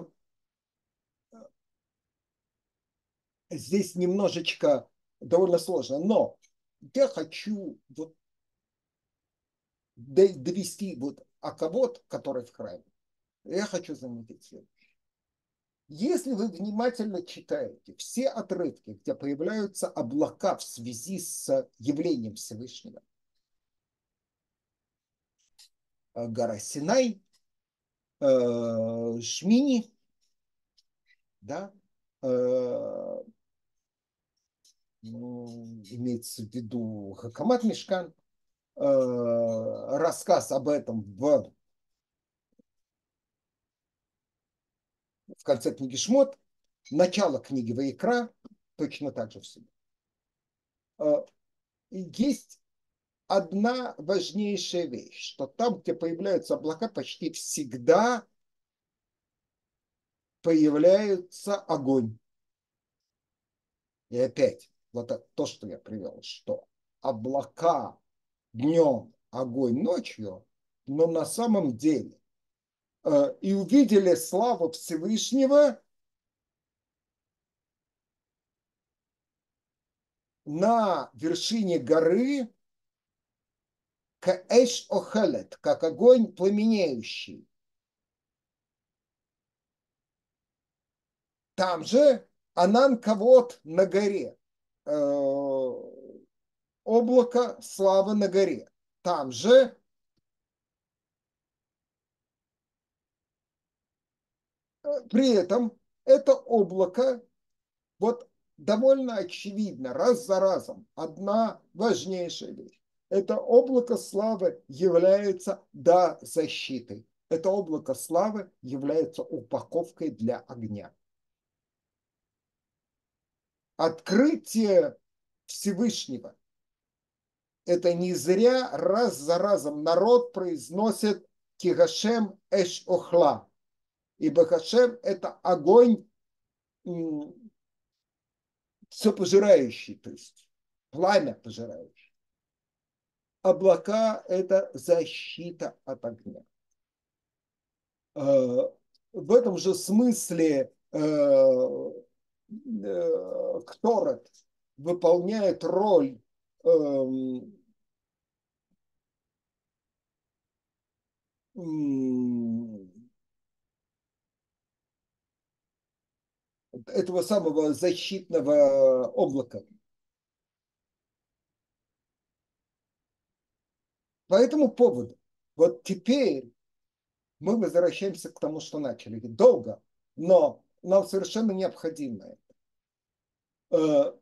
здесь немножечко довольно сложно. Но я хочу вот довести вот акавот, который в храме. Я хочу заметить следующее. Если вы внимательно читаете все отрывки, где появляются облака в связи с явлением Всевышнего, гора Синай, Шмини, да, имеется в виду Хакамат Мишкан, рассказ об этом в, в конце книги Шмот, начало книги Ваикра, точно так же все. Есть одна важнейшая вещь, что там, где появляются облака, почти всегда появляется огонь. И опять, вот это то, что я привел, что облака днем, огонь ночью, но на самом деле э, и увидели славу Всевышнего на вершине горы Каэш Охелет, как огонь пламенеющий. Там же Анан Кавод на горе, э, облако славы на горе. Там же при этом это облако, вот довольно очевидно, раз за разом, одна важнейшая вещь. Это облако славы является, да, защитой. Это облако славы является упаковкой для огня. Открытие Всевышнего. Это не зря раз за разом народ произносит Кигашем Эш Охла. Ибо Хашем – это огонь все пожирающий, то есть пламя пожирающее. облака – это защита от огня. В этом же смысле Кторет выполняет роль этого самого защитного облака. По этому поводу, вот теперь мы возвращаемся к тому, что начали. Долго, но нам совершенно необходимо это.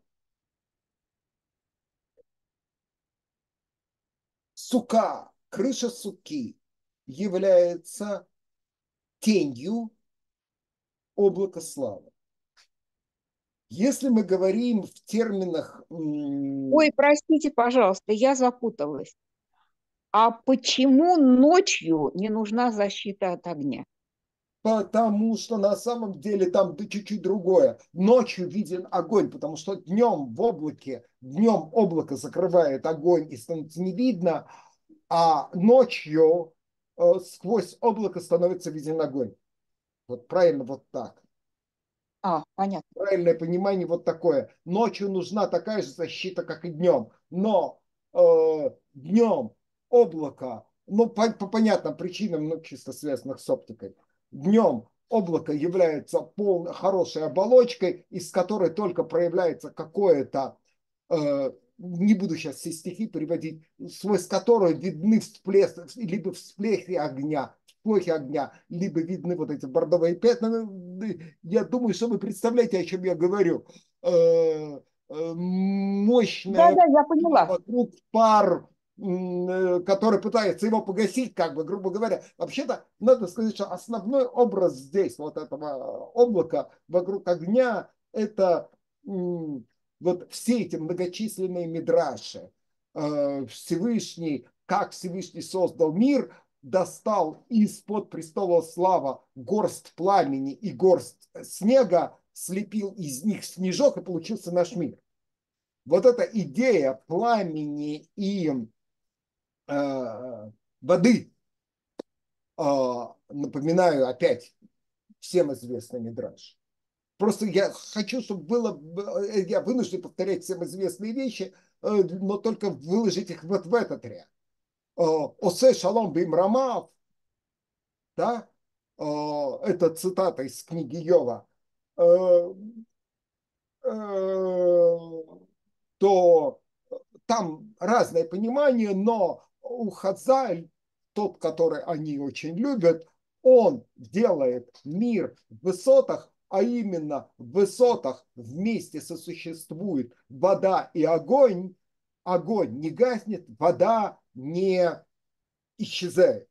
Сука, крыша суки является тенью облака славы. Если мы говорим в терминах... Ой, простите, пожалуйста, я запуталась. А почему ночью не нужна защита от огня? Потому что на самом деле там чуть-чуть другое. Ночью виден огонь, потому что днем в облаке, днем облако закрывает огонь и становится не видно, а ночью э, сквозь облако становится виден огонь. Вот правильно вот так. А, понятно. Правильное понимание вот такое. Ночью нужна такая же защита, как и днем. Но э, днем облако, ну, по, по понятным причинам, ну, чисто связанных с оптикой, днем облако является полной, хорошей оболочкой, из которой только проявляется какое-то, э, не буду сейчас все стихи переводить, сквозь которой видны всплески, либо всплески огня, всплохи огня, либо видны вот эти бордовые пятна. Я думаю, что вы представляете, о чем я говорю. Э, э, Мощная Да-да, я поняла. вокруг пар, м, который пытается его погасить, как бы, грубо говоря. Вообще-то, надо сказать, что основной образ здесь, вот этого облака вокруг огня, это м, вот все эти многочисленные мидраши. Э, Всевышний, как Всевышний создал мир, достал из-под престола слава горсть пламени и горсть снега, слепил из них снежок, и получился наш мир. Вот эта идея пламени и э, воды, э, напоминаю опять всем известный мидраш. Просто я хочу, чтобы было, я вынужден повторять всем известные вещи, э, но только выложить их вот в этот ряд. Э, Осе шалом бим рамав, да, э, это цитата из книги Йова, э, э, то там разное понимание, но у Хазаль, тот, который они очень любят, он делает мир в высотах, а именно в высотах вместе сосуществует вода и огонь. Огонь не гаснет, вода не исчезает.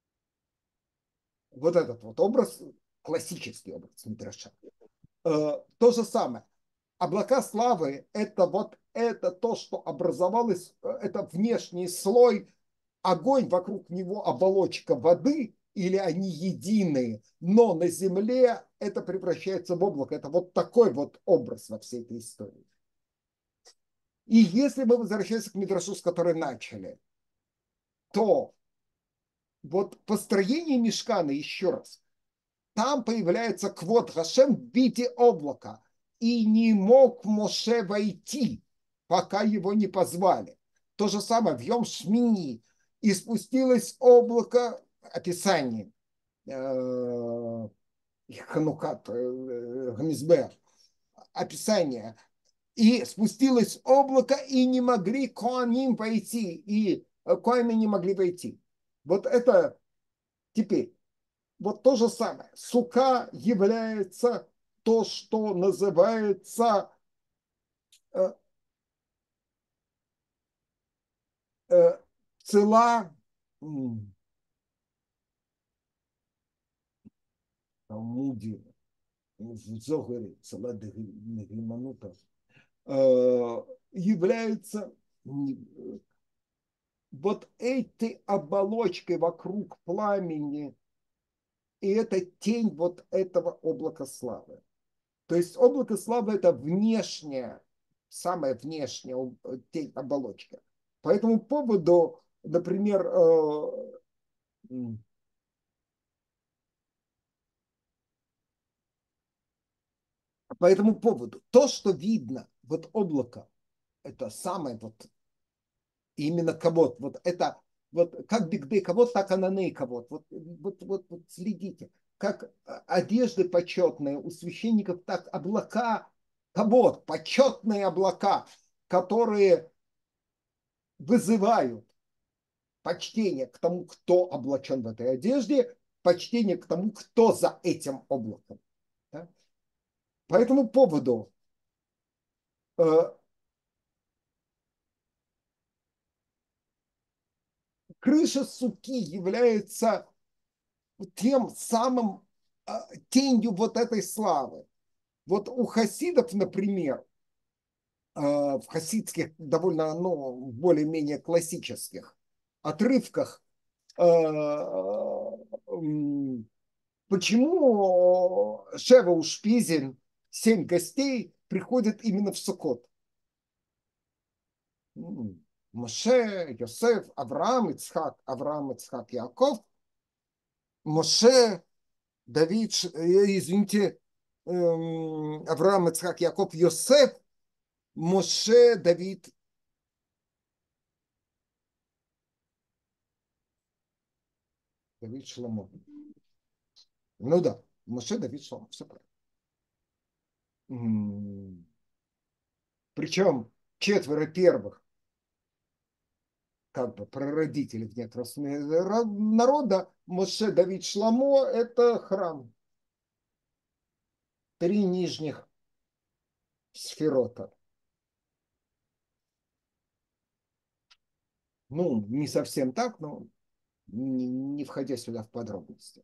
Вот этот вот образ, классический образ Мидраша. Э, то же самое. Облака славы – это вот это то, что образовалось, это внешний слой, огонь, вокруг него оболочка воды, или они единые, но на земле это превращается в облако. Это вот такой вот образ во всей этой истории. И если мы возвращаемся к Мидрашу, с которой начали, то вот построение мишкана, еще раз, там появляется квот Гашем в виде облака. И не мог Моше войти, пока его не позвали. То же самое в Йом Шмини. И спустилось облако, описание, э, Ханукат, э, Гамизбер, описание. И спустилось облако, и не могли коаним войти. И коаны не могли войти. Вот это теперь. Вот то же самое. Сука является то, что называется э, э, цела, м, Талмуде, в Зогаре, цела Нагриманута, э, является не- вот этой оболочкой вокруг пламени, и это тень вот этого облака славы. То есть облако славы – это внешняя, самая внешняя тень, оболочка. По этому поводу, например, по этому поводу, то, что видно, вот облако, это самое вот именно кавод, вот это вот как бигдей кавод, так ананей кавод. Вот, вот, вот, вот следите, как одежды почетные у священников, так облака кавод, почетные облака, которые вызывают почтение к тому, кто облачен в этой одежде, почтение к тому, кто за этим облаком. Да? По этому поводу э, крыша суки является тем самым э, тенью вот этой славы. Вот у хасидов, например, э, в хасидских довольно, ну, более-менее классических отрывках, э, почему Шева Ушпизин, семь гостей, приходят именно в Суккот? Моше, Йосеф, Авраам, Ицхак, Авраам, Ицхак, Яков, Моше, Давид, извините, Авраам, Ицхак, Яков, Йосеф, Моше, Давид, Давид, Шломо. Ну да, Моше, Давид, Шломо, все правильно. Причем четверо первых, как бы прародители в некотором смысле народа, Моше, Давид, Шломо, это храм. Три нижних сферота. Ну, не совсем так, но не, не входя сюда в подробности.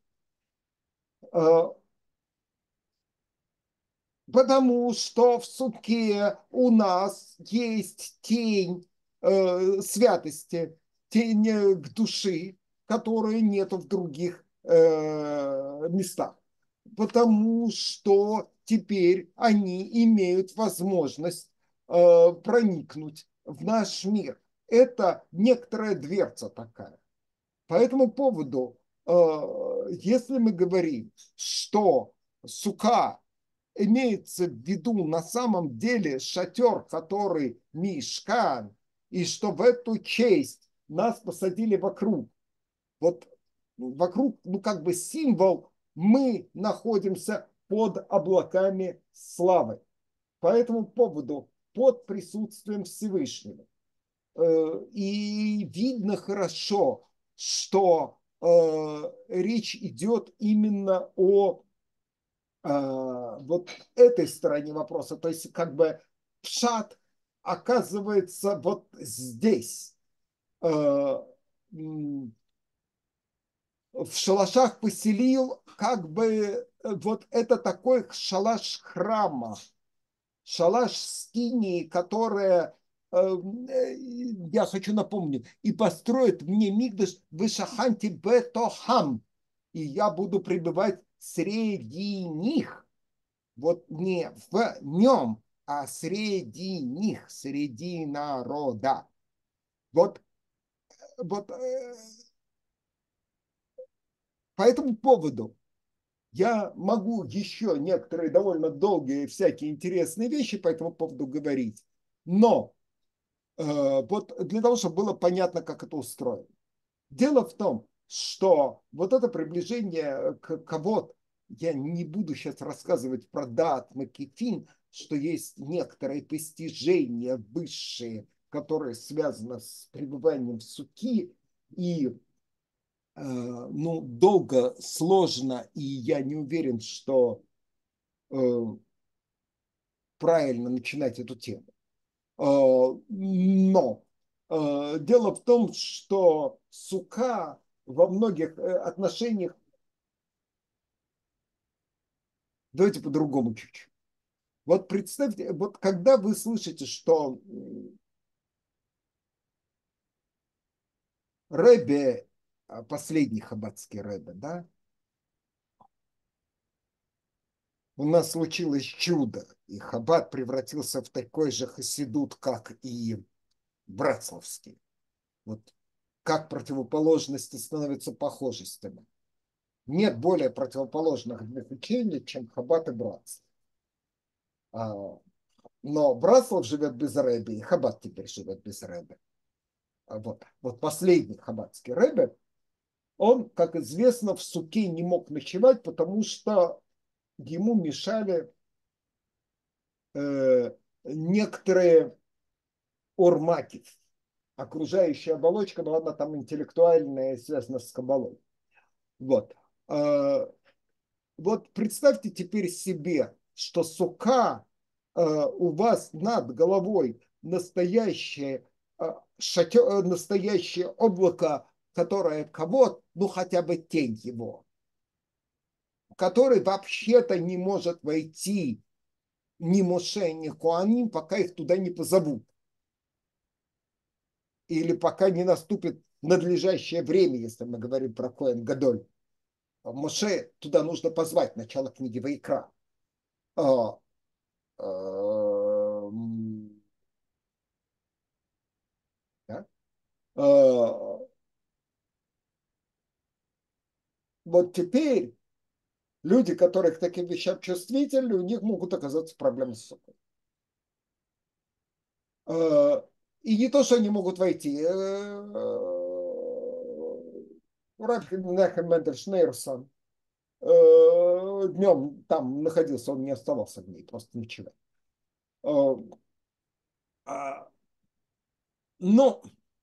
Потому что в суке у нас есть тень э, святости, тень э, к души, которой нету в других э, местах. Потому что теперь они имеют возможность э, проникнуть в наш мир. Это некоторая дверца такая. По этому поводу, э, если мы говорим, что сука имеется в виду на самом деле шатер, который мишкан, и что в эту честь нас посадили вокруг. Вот вокруг, ну как бы символ, мы находимся под облаками славы. По этому поводу, под присутствием Всевышнего. И видно хорошо, что речь идет именно о вот этой стороне вопроса. То есть как бы пшат оказывается вот здесь. В шалашах поселил, как бы вот это такой шалаш храма, шалаш скинии, которая, я хочу напомнить, и построит мне мигдаш вышаханти бетохам, и я буду пребывать среди них, вот не в нем, а среди них, среди народа. Вот, вот по этому поводу я могу еще некоторые довольно долгие всякие интересные вещи по этому поводу говорить, но э, вот для того, чтобы было понятно, как это устроено. Дело в том, что вот это приближение к кого-то, я не буду сейчас рассказывать про дат, макефин, что есть некоторые постижения высшие, которые связаны с пребыванием в суки, и э, ну, долго, сложно, и я не уверен, что э, правильно начинать эту тему. Э, но э, дело в том, что сука во многих э, отношениях, давайте по-другому чуть-чуть. Вот представьте, вот когда вы слышите, что Ребе, последний хаббатский Ребе, да, у нас случилось чудо, и Хаббат превратился в такой же хасидут, как и Братславский. Вот как противоположности становятся похожестями. Нет более противоположных двух учений, чем Хаббат и братство. А, но Братслав живет без Ребе, и Хаббат теперь живет без Ребе. А вот, вот последний хаббатский Ребе, он, как известно, в суке не мог ночевать, потому что ему мешали э, некоторые ормаки, окружающая оболочка, но она там интеллектуальная, связана с кабалой. Вот. Э, вот представьте теперь себе, что сука э, у вас над головой настоящее, э, шатер, э, настоящее облако, которое кого-то, ну хотя бы тень его, который вообще-то не может войти ни Моше, ни Коаним, пока их туда не позовут. Или пока не наступит надлежащее время, если мы говорим про Коэн Гадоль. Моше туда нужно позвать, начало книги Ваикра. А, а, да? а, вот теперь люди, которые к таким вещам чувствительны, у них могут оказаться проблемы с собой. А, и не то, что они могут войти. Рабби Менахем Мендель Шнейрсон днем там находился, он не оставался в ней, просто ночевал. Но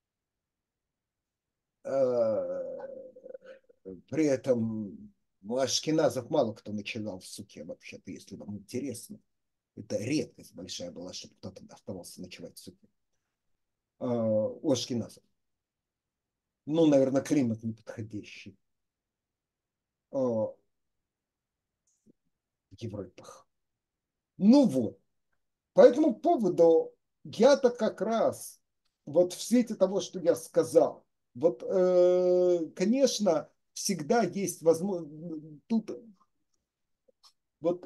при этом у ашкеназов мало кто ночевал в суке вообще-то, если вам интересно. Это редкость большая была, чтобы кто-то оставался ночевать в суке. У ашкеназов. Ну, наверное, климат неподходящий. В Европах. Ну вот. По этому поводу я-то как раз вот в свете того, что я сказал, вот, э, конечно, всегда есть возможность, тут вот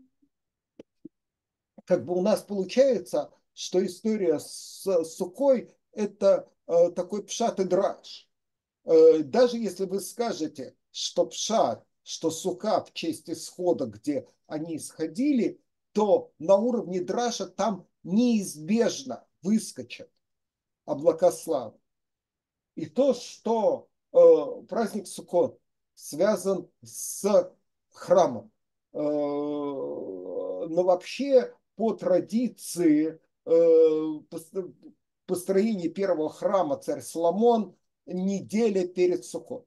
как бы у нас получается, что история с Сукой это э, такой пшат и драж. Э, даже если вы скажете, что пшат, что сука в честь исхода, где они исходили, то на уровне драша там неизбежно выскочат облака славы. И то, что э, праздник Суккот связан с храмом, э, но вообще по традиции э, построения первого храма царь Соломон неделя перед Суккот.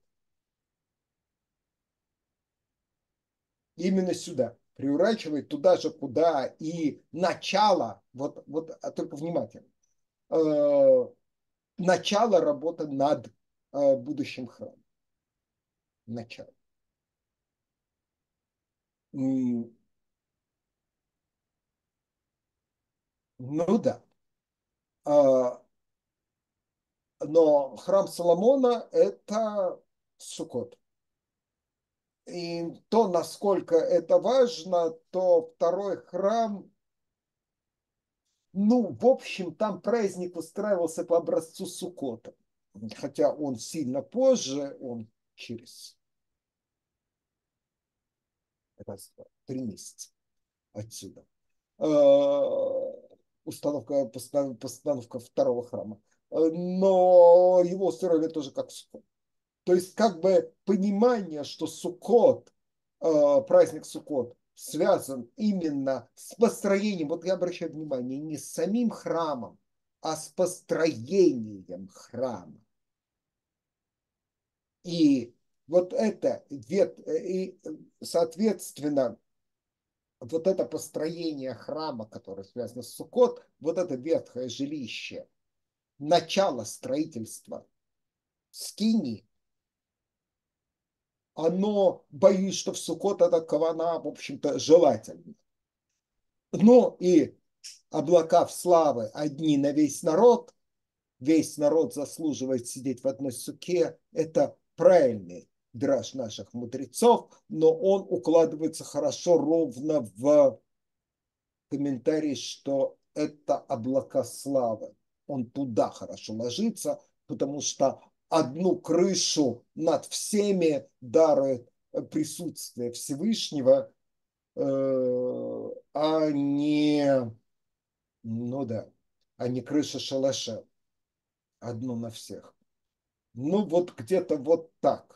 Именно сюда приурачивает туда же, куда и начало, вот, вот а только внимательно, э, начало работы над э, будущим храмом. Начало. Ну да. А, но храм Соломона это Суккот. И то, насколько это важно, то второй храм, ну, в общем, там праздник устраивался по образцу Суккота. Хотя он сильно позже, он через раз, два, три месяца отсюда. Установка, постановка второго храма. Но его устроили тоже как Суккот. То есть как бы понимание, что Суккот, праздник Суккот связан именно с построением, вот я обращаю внимание, не с самим храмом, а с построением храма. И вот это, и, соответственно, вот это построение храма, которое связано с Суккот, вот это ветхое жилище, начало строительства скинии, оно, боюсь, что в Суккот это кавана, в общем-то, желательно. Но и облака в славы одни на весь народ, весь народ заслуживает сидеть в одной суке, это правильный драж наших мудрецов, но он укладывается хорошо ровно в комментарий, что это облака славы. Он туда хорошо ложится, потому что одну крышу над всеми дарует присутствие Всевышнего, э, а не, ну да, а не крыша шалаша, одну на всех. Ну вот где-то вот так.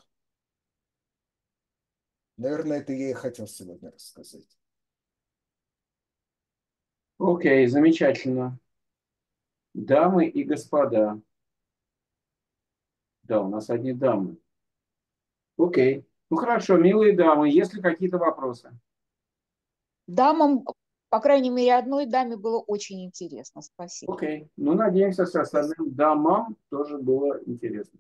Наверное, это я и хотел сегодня рассказать. Окей, замечательно. Дамы и господа. Да, у нас одни дамы. Окей. Ну хорошо, милые дамы, есть ли какие-то вопросы? Дамам, по крайней мере, одной даме было очень интересно. Спасибо. Окей. Ну, надеемся, с остальным дамам тоже было интересно.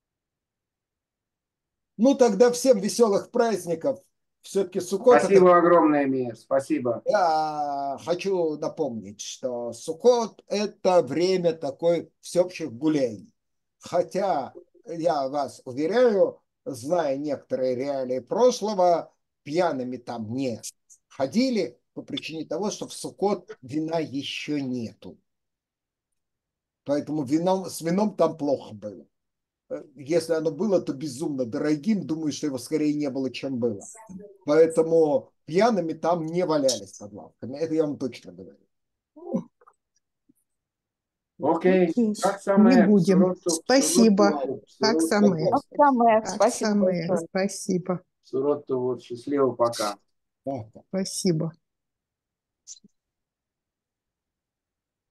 Ну тогда всем веселых праздников. Все-таки Суккот это... Спасибо огромное, Мир. Спасибо. Я хочу напомнить, что Суккот это время такой всеобщих гуляний. Хотя, я вас уверяю, зная некоторые реалии прошлого, пьяными там не ходили по причине того, что в Суккот вина еще нету. Поэтому вином, с вином там плохо было. Если оно было, то безумно дорогим. Думаю, что его скорее не было, чем было. Поэтому пьяными там не валялись под лавками. Это я вам точно говорю. Окей. Окей, Как не самое будем. суроту- Спасибо. суроту- Так суроту- самое. Так самое. Так Спасибо самое. большое. Спасибо. суроту вот счастливо пока. Да. Спасибо.